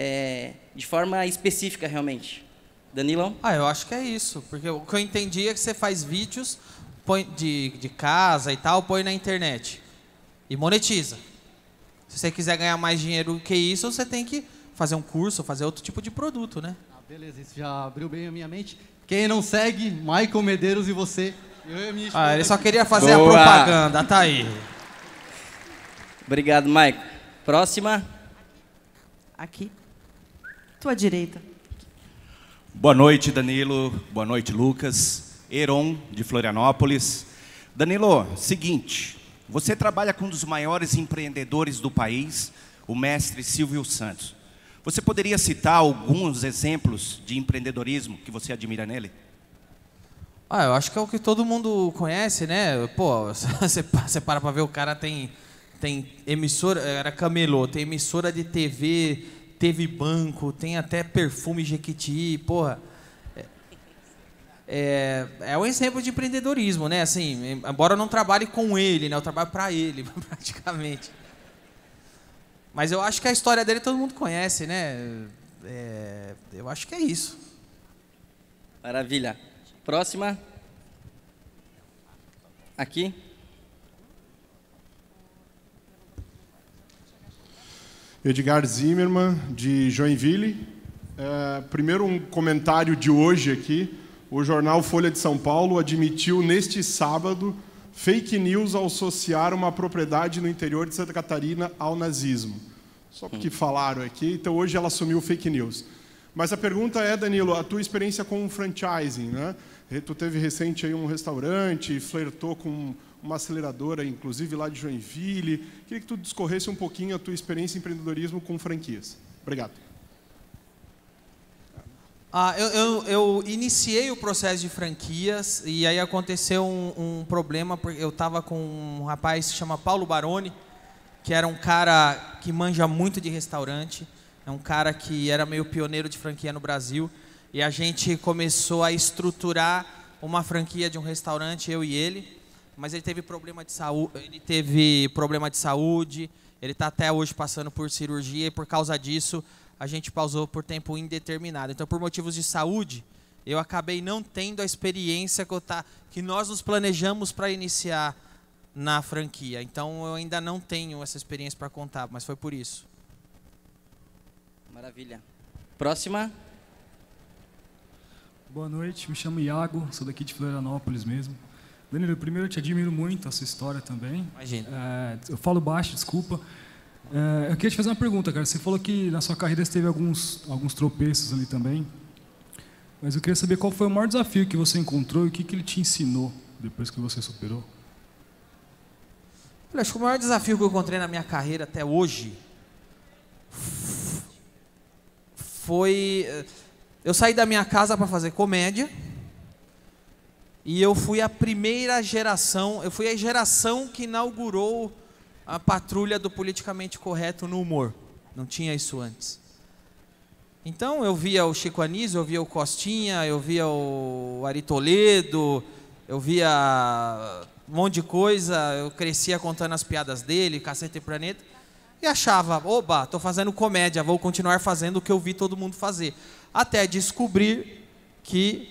S3: específica, realmente. Danilão?
S2: Eu acho que é isso. Porque o que eu entendi é que você faz vídeos põe de casa e tal, põe na internet. E monetiza. Se você quiser ganhar mais dinheiro que isso, você tem que fazer um curso, fazer outro tipo de produto, né?
S6: Beleza, isso já abriu bem a minha mente. Quem não segue, Michael Medeiros e você. Eu e a minha esposa.
S2: Ele só queria fazer a propaganda, tá aí.
S3: Obrigado, Michael. Próxima.
S7: Aqui. Tua direita.
S8: Boa noite, Danilo. Boa noite, Lucas. Heron, de Florianópolis. Danilo, seguinte, você trabalha com um dos maiores empreendedores do país, o mestre Silvio Santos. Você poderia citar alguns exemplos de empreendedorismo que você admira nele?
S2: Eu acho que é o que todo mundo conhece, né? Pô, você para pra ver, o cara tem emissora, era camelô, tem emissora de TV, teve banco, tem até perfume Jequiti, porra. É um exemplo de empreendedorismo, né? Assim, embora eu não trabalhe com ele, né? Eu trabalho para ele, praticamente. Mas eu acho que a história dele todo mundo conhece, né? Eu acho que é isso.
S3: Maravilha. Próxima. Aqui.
S9: Edgar Zimmermann, de Joinville. Primeiro, um comentário de hoje aqui. O jornal Folha de São Paulo admitiu neste sábado fake news ao associar uma propriedade no interior de Santa Catarina ao nazismo. Só porque falaram aqui, então hoje ela assumiu fake news. Mas a pergunta é, Danilo, a tua experiência com o franchising, né? Tu teve recente aí um restaurante, flertou com uma aceleradora, inclusive lá de Joinville. Queria que tu discorresse um pouquinho a tua experiência em empreendedorismo com franquias. Obrigado.
S2: Eu iniciei o processo de franquias e aí aconteceu um problema, porque eu estava com um rapaz que se chama Paulo Baroni, que era um cara que manja muito de restaurante, é um cara que era meio pioneiro de franquia no Brasil, e a gente começou a estruturar uma franquia de um restaurante, eu e ele, mas ele teve problema de saúde, ele está até hoje passando por cirurgia, e por causa disso a gente pausou por tempo indeterminado. Então, por motivos de saúde, eu acabei não tendo a experiência que nós nos planejamos para iniciar na franquia. Então, eu ainda não tenho essa experiência para contar, mas foi por isso.
S3: Maravilha. Próxima.
S10: Boa noite, me chamo Iago, sou daqui de Florianópolis mesmo. Danilo, primeiro eu te admiro muito a sua história também.
S2: Imagina.
S10: Eu falo baixo, desculpa. Eu queria te fazer uma pergunta, cara. Você falou que na sua carreira você teve alguns tropeços ali também. Mas eu queria saber qual foi o maior desafio que você encontrou e o que ele te ensinou depois que você superou.
S2: Eu acho que o maior desafio que eu encontrei na minha carreira até hoje foi... Eu saí da minha casa para fazer comédia e eu fui a primeira geração, eu fui a geração que inaugurou a patrulha do politicamente correto no humor. Não tinha isso antes. Então eu via o Chico Anísio, eu via o Costinha, eu via o Ari Toledo, eu via um monte de coisa, eu crescia contando as piadas dele, Cacete e Planeta, e achava, oba, estou fazendo comédia, vou continuar fazendo o que eu vi todo mundo fazer. Até descobrir que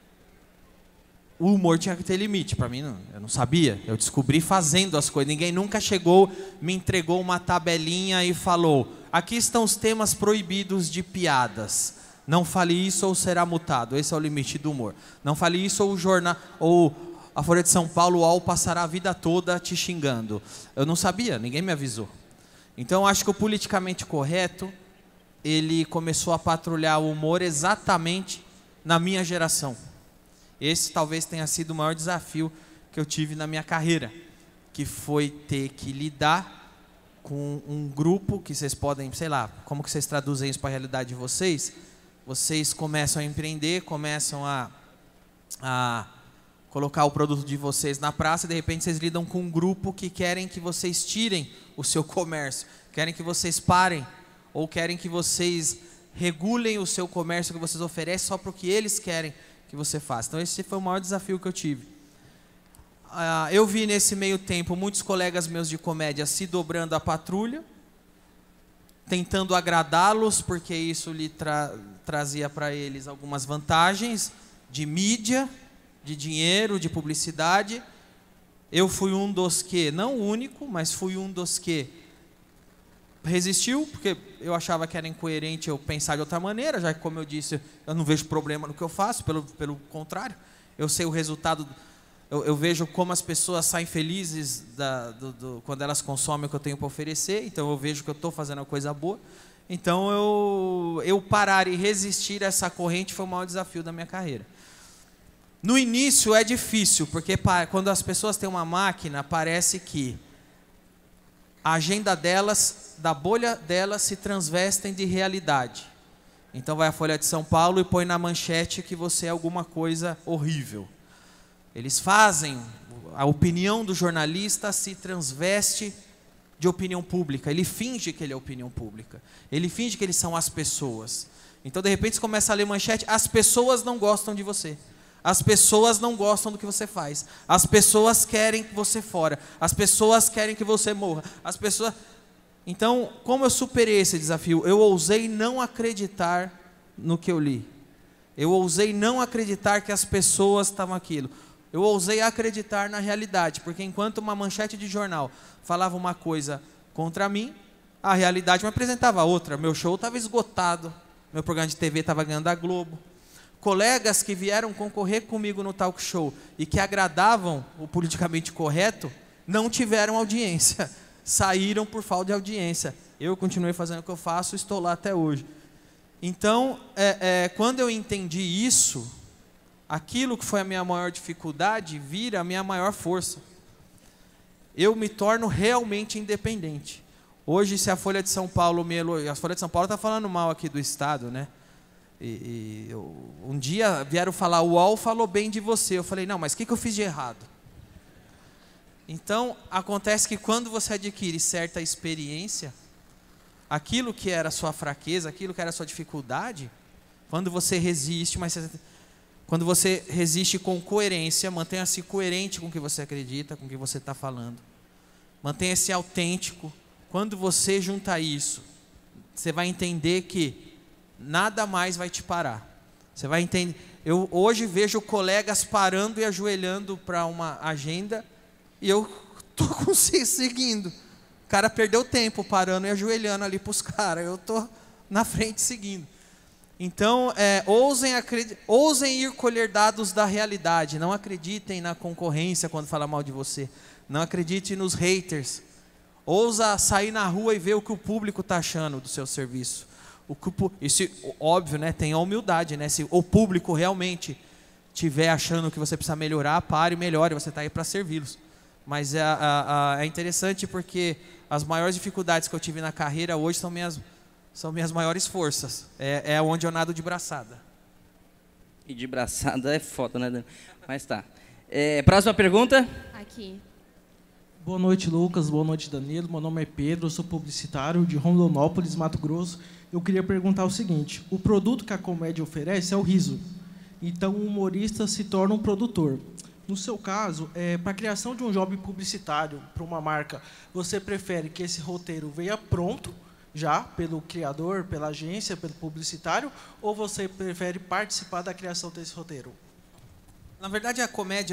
S2: o humor tinha que ter limite. Para mim, eu não sabia. Eu descobri fazendo as coisas. Ninguém nunca chegou, me entregou uma tabelinha e falou: aqui estão os temas proibidos de piadas. Não fale isso ou será multado. Esse é o limite do humor. Não fale isso ou o jornal, ou a Folha de São Paulo, o UOL passará a vida toda te xingando. Eu não sabia, ninguém me avisou. Então, acho que o politicamente correto, ele começou a patrulhar o humor exatamente na minha geração. Esse talvez tenha sido o maior desafio que eu tive na minha carreira, que foi ter que lidar com um grupo que vocês podem, sei lá, como que vocês traduzem isso para a realidade de vocês? Vocês começam a empreender, começam a colocar o produto de vocês na praça e de repente vocês lidam com um grupo que querem que vocês tirem o seu comércio, querem que vocês parem ou querem que vocês regulem o seu comércio que vocês oferecem só para o que eles querem que você faça. Então esse foi o maior desafio que eu tive. Eu vi nesse meio tempo muitos colegas meus de comédia se dobrando à patrulha, tentando agradá-los, porque isso lhe trazia para eles algumas vantagens de mídia, de dinheiro, de publicidade. Eu fui um dos que, não o único, mas fui um dos que resistiu, porque eu achava que era incoerente eu pensar de outra maneira, já que, como eu disse, eu não vejo problema no que eu faço, pelo contrário, eu sei o resultado, eu vejo como as pessoas saem felizes quando elas consomem o que eu tenho para oferecer, então eu vejo que eu estou fazendo uma coisa boa. Então eu parar e resistir a essa corrente foi o maior desafio da minha carreira. No início é difícil, porque quando as pessoas têm uma máquina, parece que a agenda delas, da bolha delas, se transvestem de realidade. Então vai a Folha de São Paulo e põe na manchete que você é alguma coisa horrível. Eles fazem, a opinião do jornalista se transveste de opinião pública. Ele finge que ele é opinião pública. Ele finge que eles são as pessoas. Então de repente você começa a ler manchete, as pessoas não gostam de você. As pessoas não gostam do que você faz. As pessoas querem que você fora. As pessoas querem que você morra. As pessoas... Então, como eu superei esse desafio? Eu ousei não acreditar no que eu li. Eu ousei não acreditar que as pessoas estavam aquilo. Eu ousei acreditar na realidade, porque enquanto uma manchete de jornal falava uma coisa contra mim, a realidade me apresentava outra. Meu show estava esgotado, meu programa de TV estava ganhando a Globo. Colegas que vieram concorrer comigo no talk show e que agradavam o politicamente correto, não tiveram audiência, saíram por falta de audiência. Eu continuei fazendo o que eu faço, estou lá até hoje. Então, quando eu entendi isso, aquilo que foi a minha maior dificuldade vira a minha maior força. Eu me torno realmente independente. Hoje, se a Folha de São Paulo a Folha de São Paulo está falando mal aqui do Estado, né? Um dia vieram falar, o UOL falou bem de você. Eu falei, não, mas o que eu fiz de errado? Então, acontece que quando você adquire certa experiência, aquilo que era a sua fraqueza, aquilo que era a sua dificuldade, quando você resiste, quando você resiste com coerência, mantenha-se coerente com o que você acredita, com o que você está falando. Mantenha-se autêntico. Quando você junta isso, você vai entender que nada mais vai te parar. Você vai entender. Eu hoje vejo colegas parando e ajoelhando para uma agenda e eu estou seguindo. O cara perdeu tempo parando e ajoelhando ali para os caras. Eu estou na frente seguindo. Então, ousem ir colher dados da realidade. Não acreditem na concorrência quando fala mal de você. Não acredite nos haters. Ousa sair na rua e ver o que o público está achando do seu serviço. Isso, óbvio, né? Tenha humildade, né? Se o público realmente estiver achando que você precisa melhorar, pare e melhore. Você está aí para servi-los. Mas é interessante porque as maiores dificuldades que eu tive na carreira hoje são minhas maiores forças. É onde eu nado de braçada.
S3: E de braçada é foda, né, Dani? Mas tá. Próxima pergunta.
S11: Aqui.
S12: Boa noite, Lucas. Boa noite, Danilo. Meu nome é Pedro, eu sou publicitário de Rondonópolis, Mato Grosso. Eu queria perguntar o seguinte: o produto que a comédia oferece é o riso. Então, o humorista se torna um produtor. No seu caso, para a criação de um job publicitário para uma marca, você prefere que esse roteiro venha pronto, já pelo criador, pela agência, pelo publicitário, ou você prefere participar da criação desse roteiro?
S2: Na verdade, a comédia,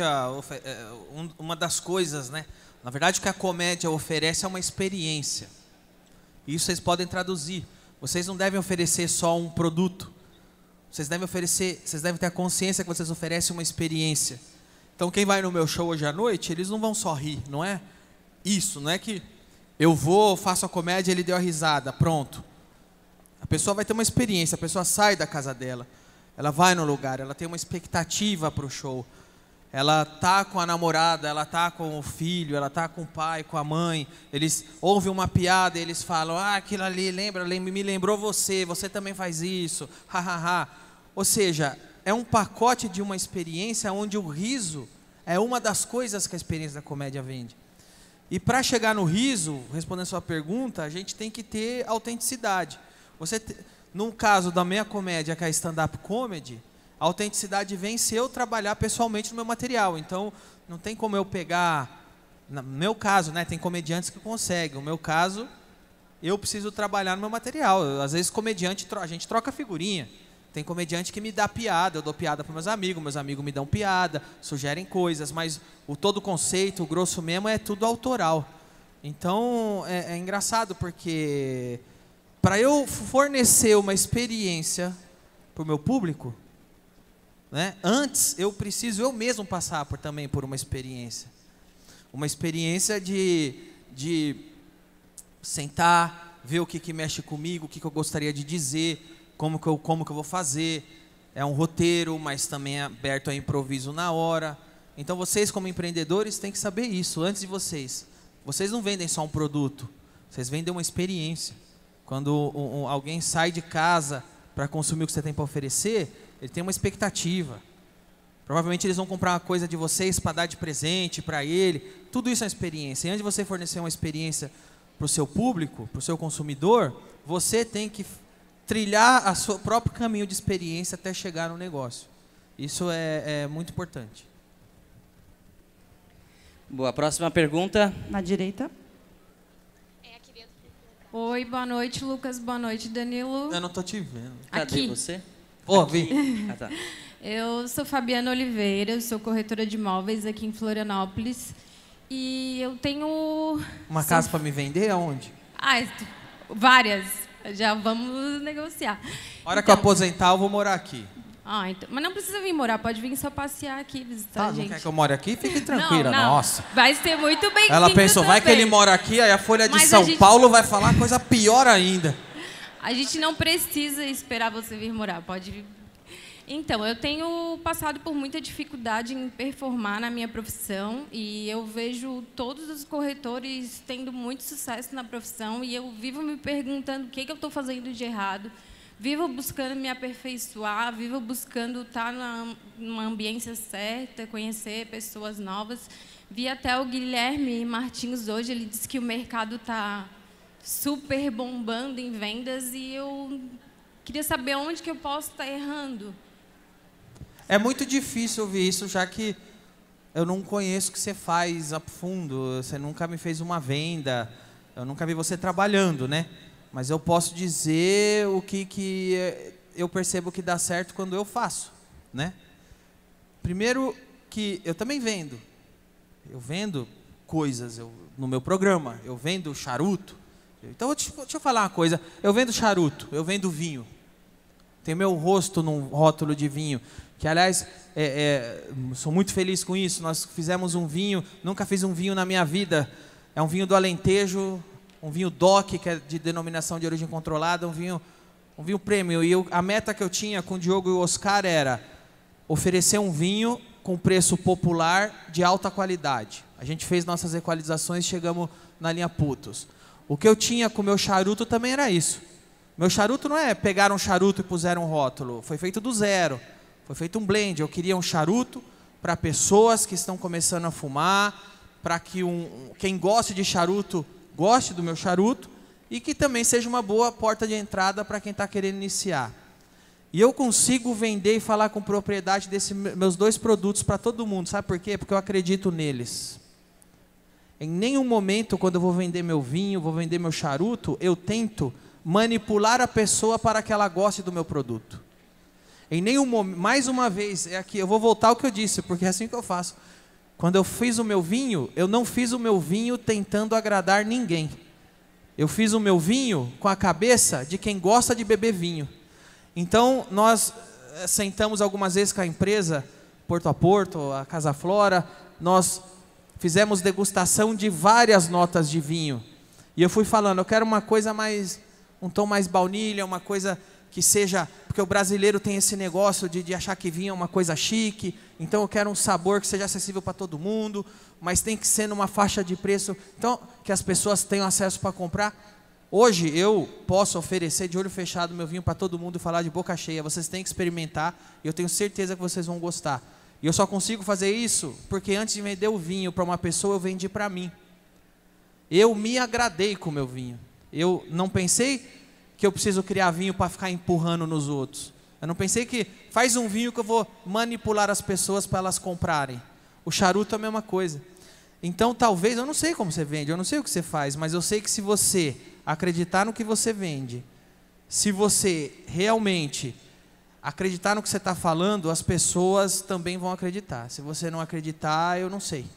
S2: uma das coisas, né? Na verdade, o que a comédia oferece é uma experiência. Isso vocês podem traduzir. Vocês não devem oferecer só um produto. Vocês devem ter a consciência que vocês oferecem uma experiência. Então, quem vai no meu show hoje à noite, eles não vão só rir, não é isso, não é que eu vou, faço a comédia, ele deu a risada, pronto. A pessoa vai ter uma experiência, a pessoa sai da casa dela, ela vai no lugar, ela tem uma expectativa para o show. Ela está com a namorada, ela está com o filho, ela está com o pai, com a mãe. Eles ouvem uma piada e eles falam: ah, aquilo ali me lembrou você também faz isso, hahaha. Ou seja, é um pacote de uma experiência onde o riso é uma das coisas que a experiência da comédia vende. E para chegar no riso, respondendo a sua pergunta, a gente tem que ter autenticidade. No caso da minha comédia, que é a stand-up comedy, a autenticidade vem se eu trabalhar pessoalmente no meu material. Então, não tem como eu pegar... No meu caso, né, tem comediantes que conseguem. No meu caso, eu preciso trabalhar no meu material. Às vezes, a gente troca figurinha. Tem comediante que me dá piada, eu dou piada para meus amigos me dão piada, sugerem coisas, mas todo o conceito, o grosso mesmo, é tudo autoral. Então, é engraçado, porque para eu fornecer uma experiência para o meu público, né, antes eu preciso eu mesmo passar também por uma experiência. Uma experiência de sentar, ver o que mexe comigo, o que eu gostaria de dizer, como que eu vou fazer. É um roteiro, mas também é aberto a improviso na hora. Então vocês, como empreendedores, têm que saber isso antes de vocês. Vocês não vendem só um produto, vocês vendem uma experiência. Quando alguém sai de casa para consumir o que você tem para oferecer, ele tem uma expectativa. Provavelmente eles vão comprar uma coisa de vocês para dar de presente para ele. Tudo isso é uma experiência. E antes de você fornecer uma experiência para o seu público, para o seu consumidor, você tem que trilhar o seu próprio caminho de experiência até chegar no negócio. Isso é muito importante.
S3: Boa, próxima pergunta.
S7: Na direita.
S11: Oi, boa noite, Lucas. Boa noite, Danilo.
S2: Eu não estou te vendo.
S3: Cadê
S11: Aqui.
S3: você?
S2: Vi.
S3: Ah, tá.
S11: Eu sou Fabiana Oliveira, eu sou corretora de imóveis aqui em Florianópolis. E eu tenho...
S2: Uma casa para me vender aonde?
S11: Várias. Já vamos negociar.
S2: A hora que eu aposentar, eu vou morar aqui.
S11: Então, mas não precisa vir morar, pode vir só passear aqui, visitar a gente.
S2: Não quer que eu more aqui? Fique tranquila,
S11: não.
S2: nossa.
S11: Vai ser muito bem-vindo.
S2: Ela pensou, vai que ele mora aqui, aí a Folha de São Paulo vai falar coisa pior ainda.
S11: A gente não precisa esperar você vir morar, pode vir. Então, eu tenho passado por muita dificuldade em performar na minha profissão e eu vejo todos os corretores tendo muito sucesso na profissão e eu vivo me perguntando o que eu estou fazendo de errado, vivo buscando me aperfeiçoar, vivo buscando estar numa ambiência certa, conhecer pessoas novas. Vi até o Guilherme Martins hoje, ele disse que o mercado está super bombando em vendas e eu queria saber onde que eu posso estar errando.
S2: É muito difícil ouvir isso, já que eu não conheço o que você faz a fundo. Você nunca me fez uma venda, eu nunca vi você trabalhando, né? Mas eu posso dizer o que eu percebo que dá certo quando eu faço, né? Primeiro que eu também vendo. Eu vendo coisas no meu programa, eu vendo charuto. Então, deixa eu falar uma coisa. Eu vendo charuto, eu vendo vinho. Tem meu rosto num rótulo de vinho. Que, aliás, sou muito feliz com isso. Nós fizemos um vinho, nunca fiz um vinho na minha vida. É um vinho do Alentejo, um vinho DOC, que é de denominação de origem controlada, um vinho premium. E a meta que eu tinha com o Diogo e o Oscar era oferecer um vinho com preço popular de alta qualidade. A gente fez nossas equalizações e chegamos na linha Putos. O que eu tinha com o meu charuto também era isso. Meu charuto não é pegar um charuto e puseram um rótulo. Foi feito do zero. Foi feito um blend. Eu queria um charuto para pessoas que estão começando a fumar, para que quem goste de charuto goste do meu charuto e que também seja uma boa porta de entrada para quem está querendo iniciar. E eu consigo vender e falar com propriedade desses meus 2 produtos para todo mundo. Sabe por quê? Porque eu acredito neles. Em nenhum momento, quando eu vou vender meu vinho, vou vender meu charuto, eu tento manipular a pessoa para que ela goste do meu produto. Em nenhum momento, mais uma vez, eu vou voltar ao que eu disse, porque é assim que eu faço. Quando eu fiz o meu vinho, eu não fiz o meu vinho tentando agradar ninguém. Eu fiz o meu vinho com a cabeça de quem gosta de beber vinho. Então, nós sentamos algumas vezes com a empresa, Porto a Porto, a Casa Flora, nós fizemos degustação de várias notas de vinho. E eu fui falando, eu quero uma coisa mais, um tom mais baunilha, uma coisa que seja, porque o brasileiro tem esse negócio de achar que vinho é uma coisa chique, então eu quero um sabor que seja acessível para todo mundo, mas tem que ser numa faixa de preço, então, que as pessoas tenham acesso para comprar. Hoje eu posso oferecer de olho fechado meu vinho para todo mundo e falar de boca cheia, vocês têm que experimentar, e eu tenho certeza que vocês vão gostar. E eu só consigo fazer isso porque antes de vender o vinho para uma pessoa, eu vendi para mim. Eu me agradei com o meu vinho. Eu não pensei que eu preciso criar vinho para ficar empurrando nos outros. Eu não pensei que faz um vinho que eu vou manipular as pessoas para elas comprarem. O charuto é a mesma coisa. Então, talvez, eu não sei como você vende, eu não sei o que você faz, mas eu sei que se você acreditar no que você vende, se você realmente acreditar no que você está falando, as pessoas também vão acreditar. Se você não acreditar, eu não sei.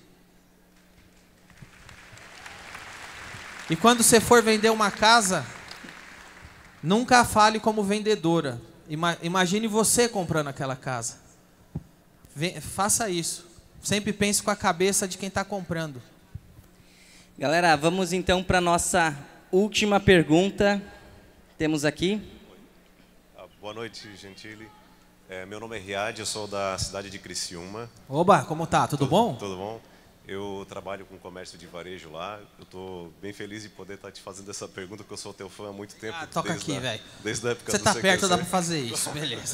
S2: E quando você for vender uma casa, nunca fale como vendedora. Imagine você comprando aquela casa. Faça isso. Sempre pense com a cabeça de quem está comprando.
S3: Galera, vamos então para a nossa última pergunta. Temos aqui.
S13: Boa noite, Gentili. Meu nome é Riad, eu sou da cidade de Criciúma.
S2: Oba, como tá? Tudo bom?
S13: Tudo bom. Eu trabalho com comércio de varejo lá. Eu estou bem feliz de poder estar te fazendo essa pergunta, porque eu sou teu fã há muito tempo.
S2: Toca aqui, velho.
S13: Desde a época
S2: Você
S13: do
S2: tá
S13: CQC.
S2: perto, dá para fazer isso. Beleza.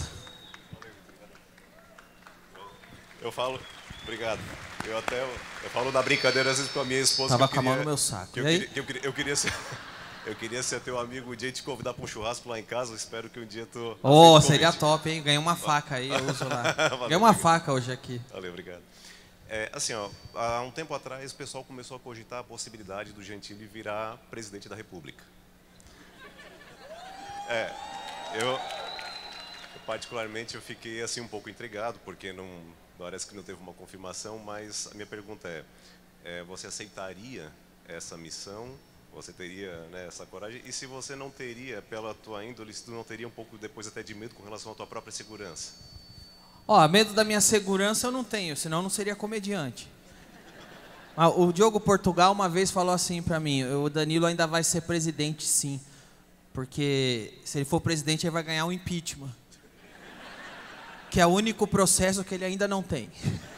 S13: Eu falo... Obrigado. Eu falo na brincadeira, às vezes, com a minha esposa.
S2: Tava com a mão no meu saco.
S13: Eu queria ser teu amigo um dia e te convidar para um churrasco lá em casa. Espero que um dia tu...
S2: Seria top, hein? Ganhei uma faca aí, eu uso lá. Ganhei uma faca hoje aqui.
S13: Valeu, obrigado. Assim, há um tempo atrás, o pessoal começou a cogitar a possibilidade do Gentili virar presidente da República. Eu particularmente, eu fiquei assim um pouco intrigado, porque não... Parece que não teve uma confirmação, mas a minha pergunta você aceitaria essa missão? Você teria, né, essa coragem? E se você não teria, pela tua índole, se tu não teria um pouco depois até de medo com relação à tua própria segurança?
S2: Medo da minha segurança eu não tenho, senão eu não seria comediante. O Diogo Portugal uma vez falou assim para mim, o Danilo ainda vai ser presidente sim, porque se ele for presidente ele vai ganhar um impeachment. Que é o único processo que ele ainda não tem.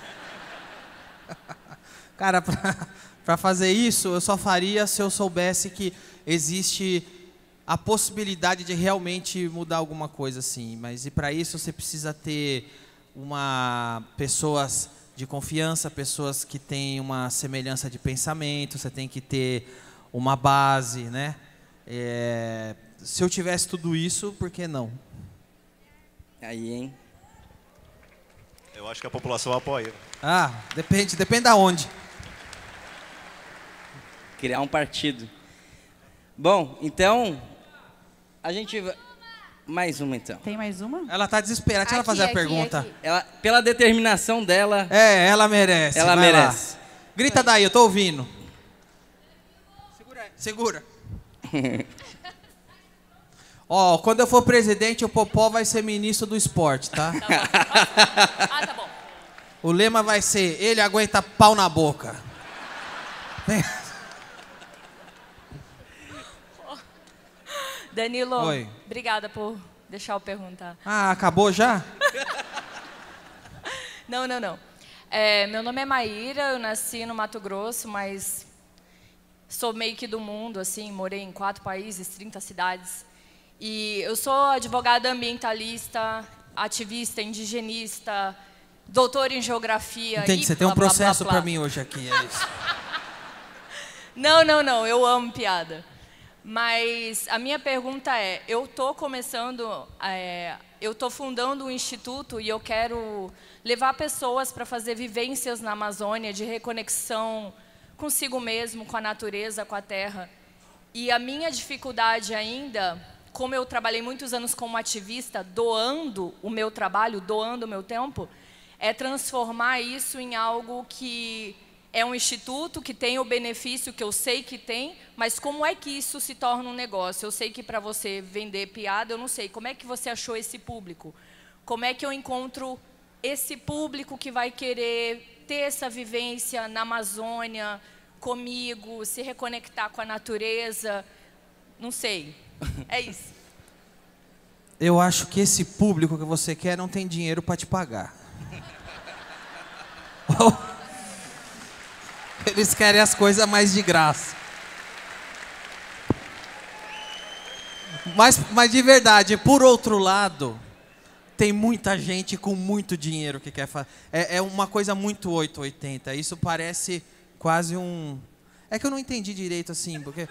S2: Cara, para fazer isso, eu só faria se eu soubesse que existe a possibilidade de realmente mudar alguma coisa assim. Mas e para isso você precisa ter pessoas de confiança, pessoas que têm uma semelhança de pensamento, você tem que ter uma base, né? Se eu tivesse tudo isso, por que não?
S3: Aí, hein?
S13: Eu acho que a população apoia.
S2: Ah, depende da onde.
S3: Criar um partido. Bom, então, a gente... Mais uma, então.
S7: Tem mais uma?
S2: Ela tá desesperada. Deixa ela fazer a pergunta.
S7: Aqui.
S3: Ela, pela determinação dela...
S2: Ela merece.
S3: Ela merece.
S2: Lá. Grita daí, eu tô ouvindo. Segura. Ó, quando eu for presidente, o Popó vai ser ministro do esporte, tá?
S14: Tá bom.
S2: O lema vai ser, ele aguenta pau na boca.
S14: Danilo,
S2: Oi.
S14: obrigada por deixar eu perguntar.
S2: Ah, acabou já?
S14: Não. Meu nome é Maíra, eu nasci no Mato Grosso, mas sou meio que do mundo, assim, morei em 4 países, 30 cidades. E eu sou advogada ambientalista, ativista, indigenista, doutora em geografia.
S2: Entendi, você tem um processo pra mim hoje aqui, é isso.
S14: Não, eu amo piada. Mas a minha pergunta é, eu estou fundando um instituto e eu quero levar pessoas para fazer vivências na Amazônia de reconexão consigo mesmo, com a natureza, com a terra. E a minha dificuldade ainda, como eu trabalhei muitos anos como ativista, doando o meu trabalho, doando o meu tempo, é transformar isso em algo que é um instituto que tem o benefício que eu sei que tem, mas como é que isso se torna um negócio? Eu sei que para você vender piada, eu não sei. Como é que você achou esse público? Como é que eu encontro esse público que vai querer ter essa vivência na Amazônia comigo, se reconectar com a natureza? Não sei. É isso.
S2: Eu acho que esse público que você quer não tem dinheiro para te pagar. Eles querem as coisas mais de graça. Mas de verdade, por outro lado, tem muita gente com muito dinheiro que quer fazer. É uma coisa muito 880. Isso parece quase um... É que eu não entendi direito assim, porque...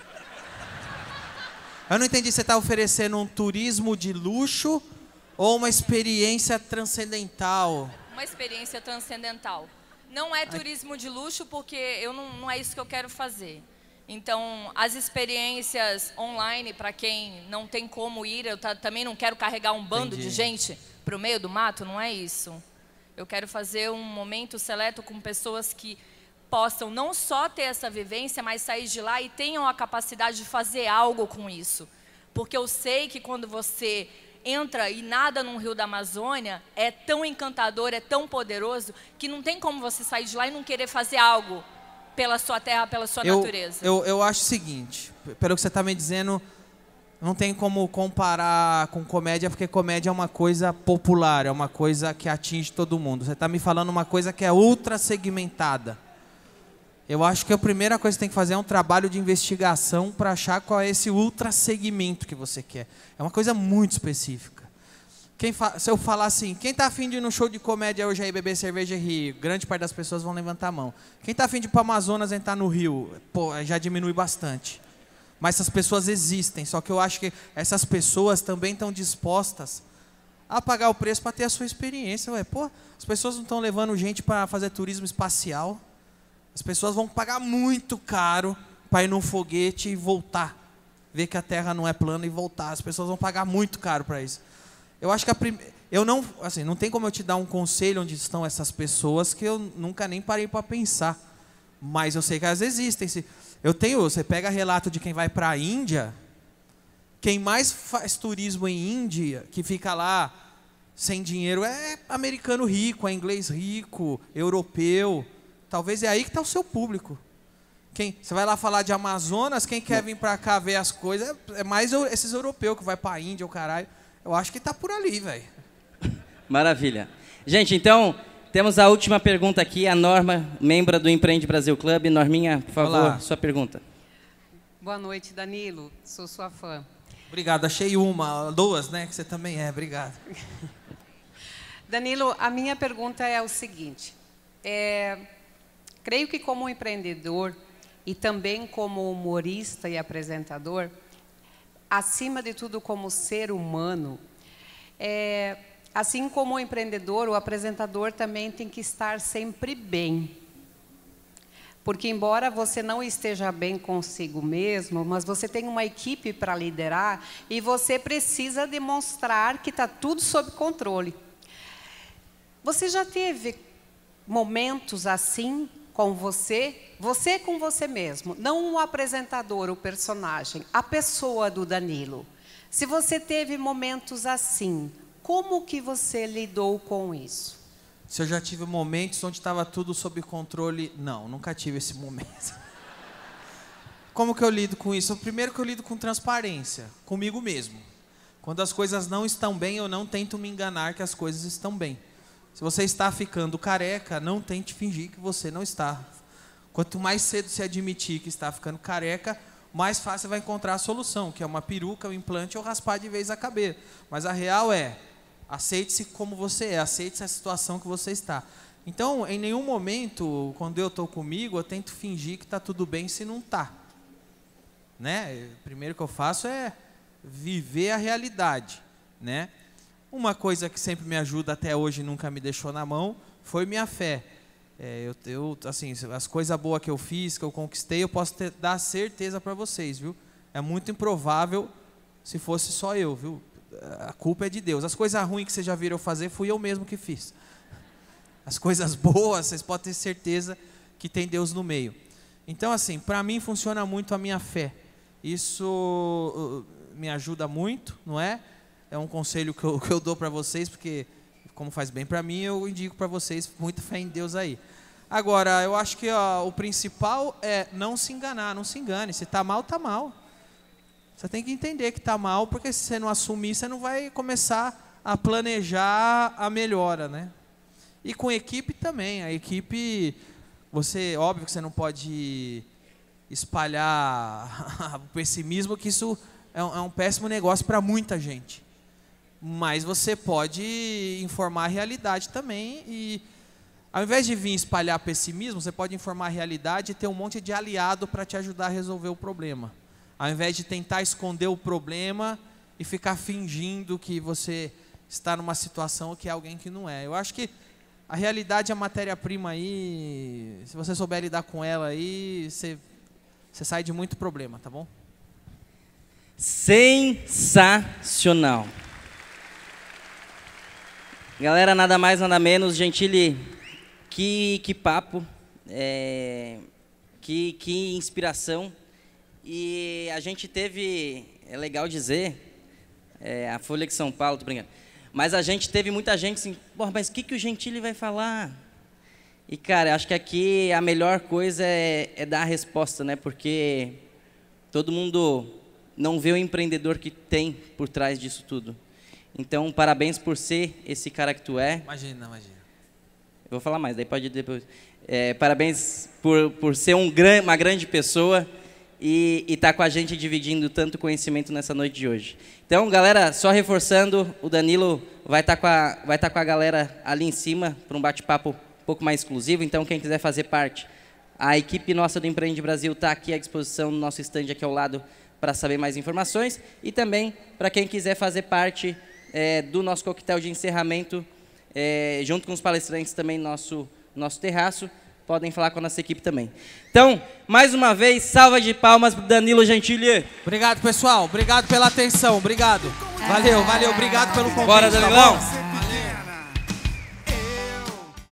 S2: Eu não entendi se você está oferecendo um turismo de luxo ou uma experiência transcendental.
S14: Uma experiência transcendental. Não é turismo de luxo porque não é isso que eu quero fazer. Então, as experiências online, para quem não tem como ir, eu também não quero carregar um bando de gente para o meio do mato, não é isso. Eu quero fazer um momento seleto com pessoas que possam não só ter essa vivência, mas sair de lá e tenham a capacidade de fazer algo com isso. Porque eu sei que quando você entra e nada num rio da Amazônia, é tão encantador, é tão poderoso, que não tem como você sair de lá e não querer fazer algo pela sua terra, pela sua natureza.
S2: Eu acho o seguinte, pelo que você está me dizendo, não tem como comparar com comédia, porque comédia é uma coisa popular, é uma coisa que atinge todo mundo. Você está me falando uma coisa que é ultra segmentada. Eu acho que a primeira coisa que você tem que fazer é um trabalho de investigação para achar qual é esse ultra segmento que você quer. É uma coisa muito específica. Se eu falar assim, quem está afim de ir no show de comédia hoje aí, beber cerveja e rir, grande parte das pessoas vão levantar a mão. Quem está afim de ir para o Amazonas entrar no Rio, pô, já diminui bastante. Mas essas pessoas existem, só que eu acho que essas pessoas também estão dispostas a pagar o preço para ter a sua experiência. Ué, pô, as pessoas não estão levando gente para fazer turismo espacial. As pessoas vão pagar muito caro para ir num foguete e voltar. Ver que a Terra não é plana e voltar. As pessoas vão pagar muito caro para isso. Eu acho que não tem como eu te dar um conselho onde estão essas pessoas que eu nunca nem parei para pensar. Mas eu sei que elas existem. Você pega relato de quem vai para a Índia, quem mais faz turismo em Índia, que fica lá sem dinheiro, é americano rico, é inglês rico, europeu. Talvez é aí que está o seu público. Você vai lá falar de Amazonas, quem quer vir para cá ver as coisas, é mais esses europeus que vai para a Índia, o caralho. Eu acho que está por ali, velho.
S3: Maravilha. Gente, então, temos a última pergunta aqui, a Norma, membro do Empreende Brasil Club. Norminha, por favor,
S2: Olá.
S3: Sua pergunta.
S15: Boa noite, Danilo. Sou sua fã.
S2: Obrigado, achei duas, né, que você também é. Obrigado.
S15: Danilo, a minha pergunta é o seguinte. Creio que como empreendedor e também como humorista e apresentador, acima de tudo, como ser humano, assim como o empreendedor, o apresentador também tem que estar sempre bem. Porque, embora você não esteja bem consigo mesmo, mas você tem uma equipe para liderar e você precisa demonstrar que está tudo sob controle. Você já teve momentos assim com você com você mesmo, não o apresentador, o personagem, a pessoa do Danilo. Se você teve momentos assim, como que você lidou com isso?
S2: Se eu já tive momentos onde estava tudo sob controle, não, nunca tive esse momento. Como que eu lido com isso? Primeiro que eu lido com transparência, comigo mesmo. Quando as coisas não estão bem, eu não tento me enganar que as coisas estão bem. Se você está ficando careca, não tente fingir que você não está. Quanto mais cedo você admitir que está ficando careca, mais fácil você vai encontrar a solução, que é uma peruca, um implante ou raspar de vez a cabelo. Mas a real é, aceite-se como você é, aceite-se a situação que você está. Então, em nenhum momento, quando eu estou comigo, eu tento fingir que está tudo bem se não está. Né? O primeiro que eu faço é viver a realidade. Né? Uma coisa que sempre me ajuda até hoje e nunca me deixou na mão foi minha fé. Assim, as coisas boas que eu fiz, que eu conquistei, eu posso dar certeza para vocês, viu? É muito improvável se fosse só eu, viu? A culpa é de Deus. As coisas ruins que vocês já viram eu fazer, fui eu mesmo que fiz. As coisas boas, vocês podem ter certeza que tem Deus no meio. Então, assim, para mim funciona muito a minha fé. Isso me ajuda muito, não é? É um conselho que eu dou para vocês, porque como faz bem para mim, eu indico para vocês muita fé em Deus aí. Agora, eu acho que o principal é não se enganar, não se engane. Se está mal, está mal. Você tem que entender que está mal, porque se você não assumir, você não vai começar a planejar a melhora, né? E com equipe também. A equipe, óbvio que você não pode espalhar o pessimismo, que isso é um péssimo negócio para muita gente. Mas você pode informar a realidade também e, ao invés de vir espalhar pessimismo, você pode informar a realidade e ter um monte de aliado para te ajudar a resolver o problema. Ao invés de tentar esconder o problema e ficar fingindo que você está numa situação que é alguém que não é. Eu acho que a realidade é a matéria-prima aí, se você souber lidar com ela aí, você sai de muito problema, tá bom?
S3: Sensacional. Galera, nada mais, nada menos, Gentili, que papo, que inspiração. E a gente teve, é legal dizer, a Folha de São Paulo, tô brincando, mas a gente teve muita gente assim, porra, mas o que o Gentili vai falar? E, cara, acho que aqui a melhor coisa é dar a resposta, né? Porque todo mundo não vê o empreendedor que tem por trás disso tudo. Então, parabéns por ser esse cara que tu é.
S2: Imagina.
S3: Eu vou falar mais, daí pode ir depois. Parabéns por ser uma grande pessoa e estar com a gente dividindo tanto conhecimento nessa noite de hoje. Então, galera, só reforçando, o Danilo vai estar com a galera ali em cima para um bate-papo um pouco mais exclusivo. Então, quem quiser fazer parte, a equipe nossa do Empreende Brasil está aqui à disposição no nosso stand aqui ao lado para saber mais informações. E também, para quem quiser fazer parte do nosso coquetel de encerramento, junto com os palestrantes também no nosso terraço, podem falar com a nossa equipe também. Então, mais uma vez, salva de palmas para o Danilo Gentili.
S2: Obrigado, pessoal. Obrigado pela atenção. Obrigado. Valeu. Obrigado pelo convite.
S3: Bora, Danilão.
S2: Tá bom?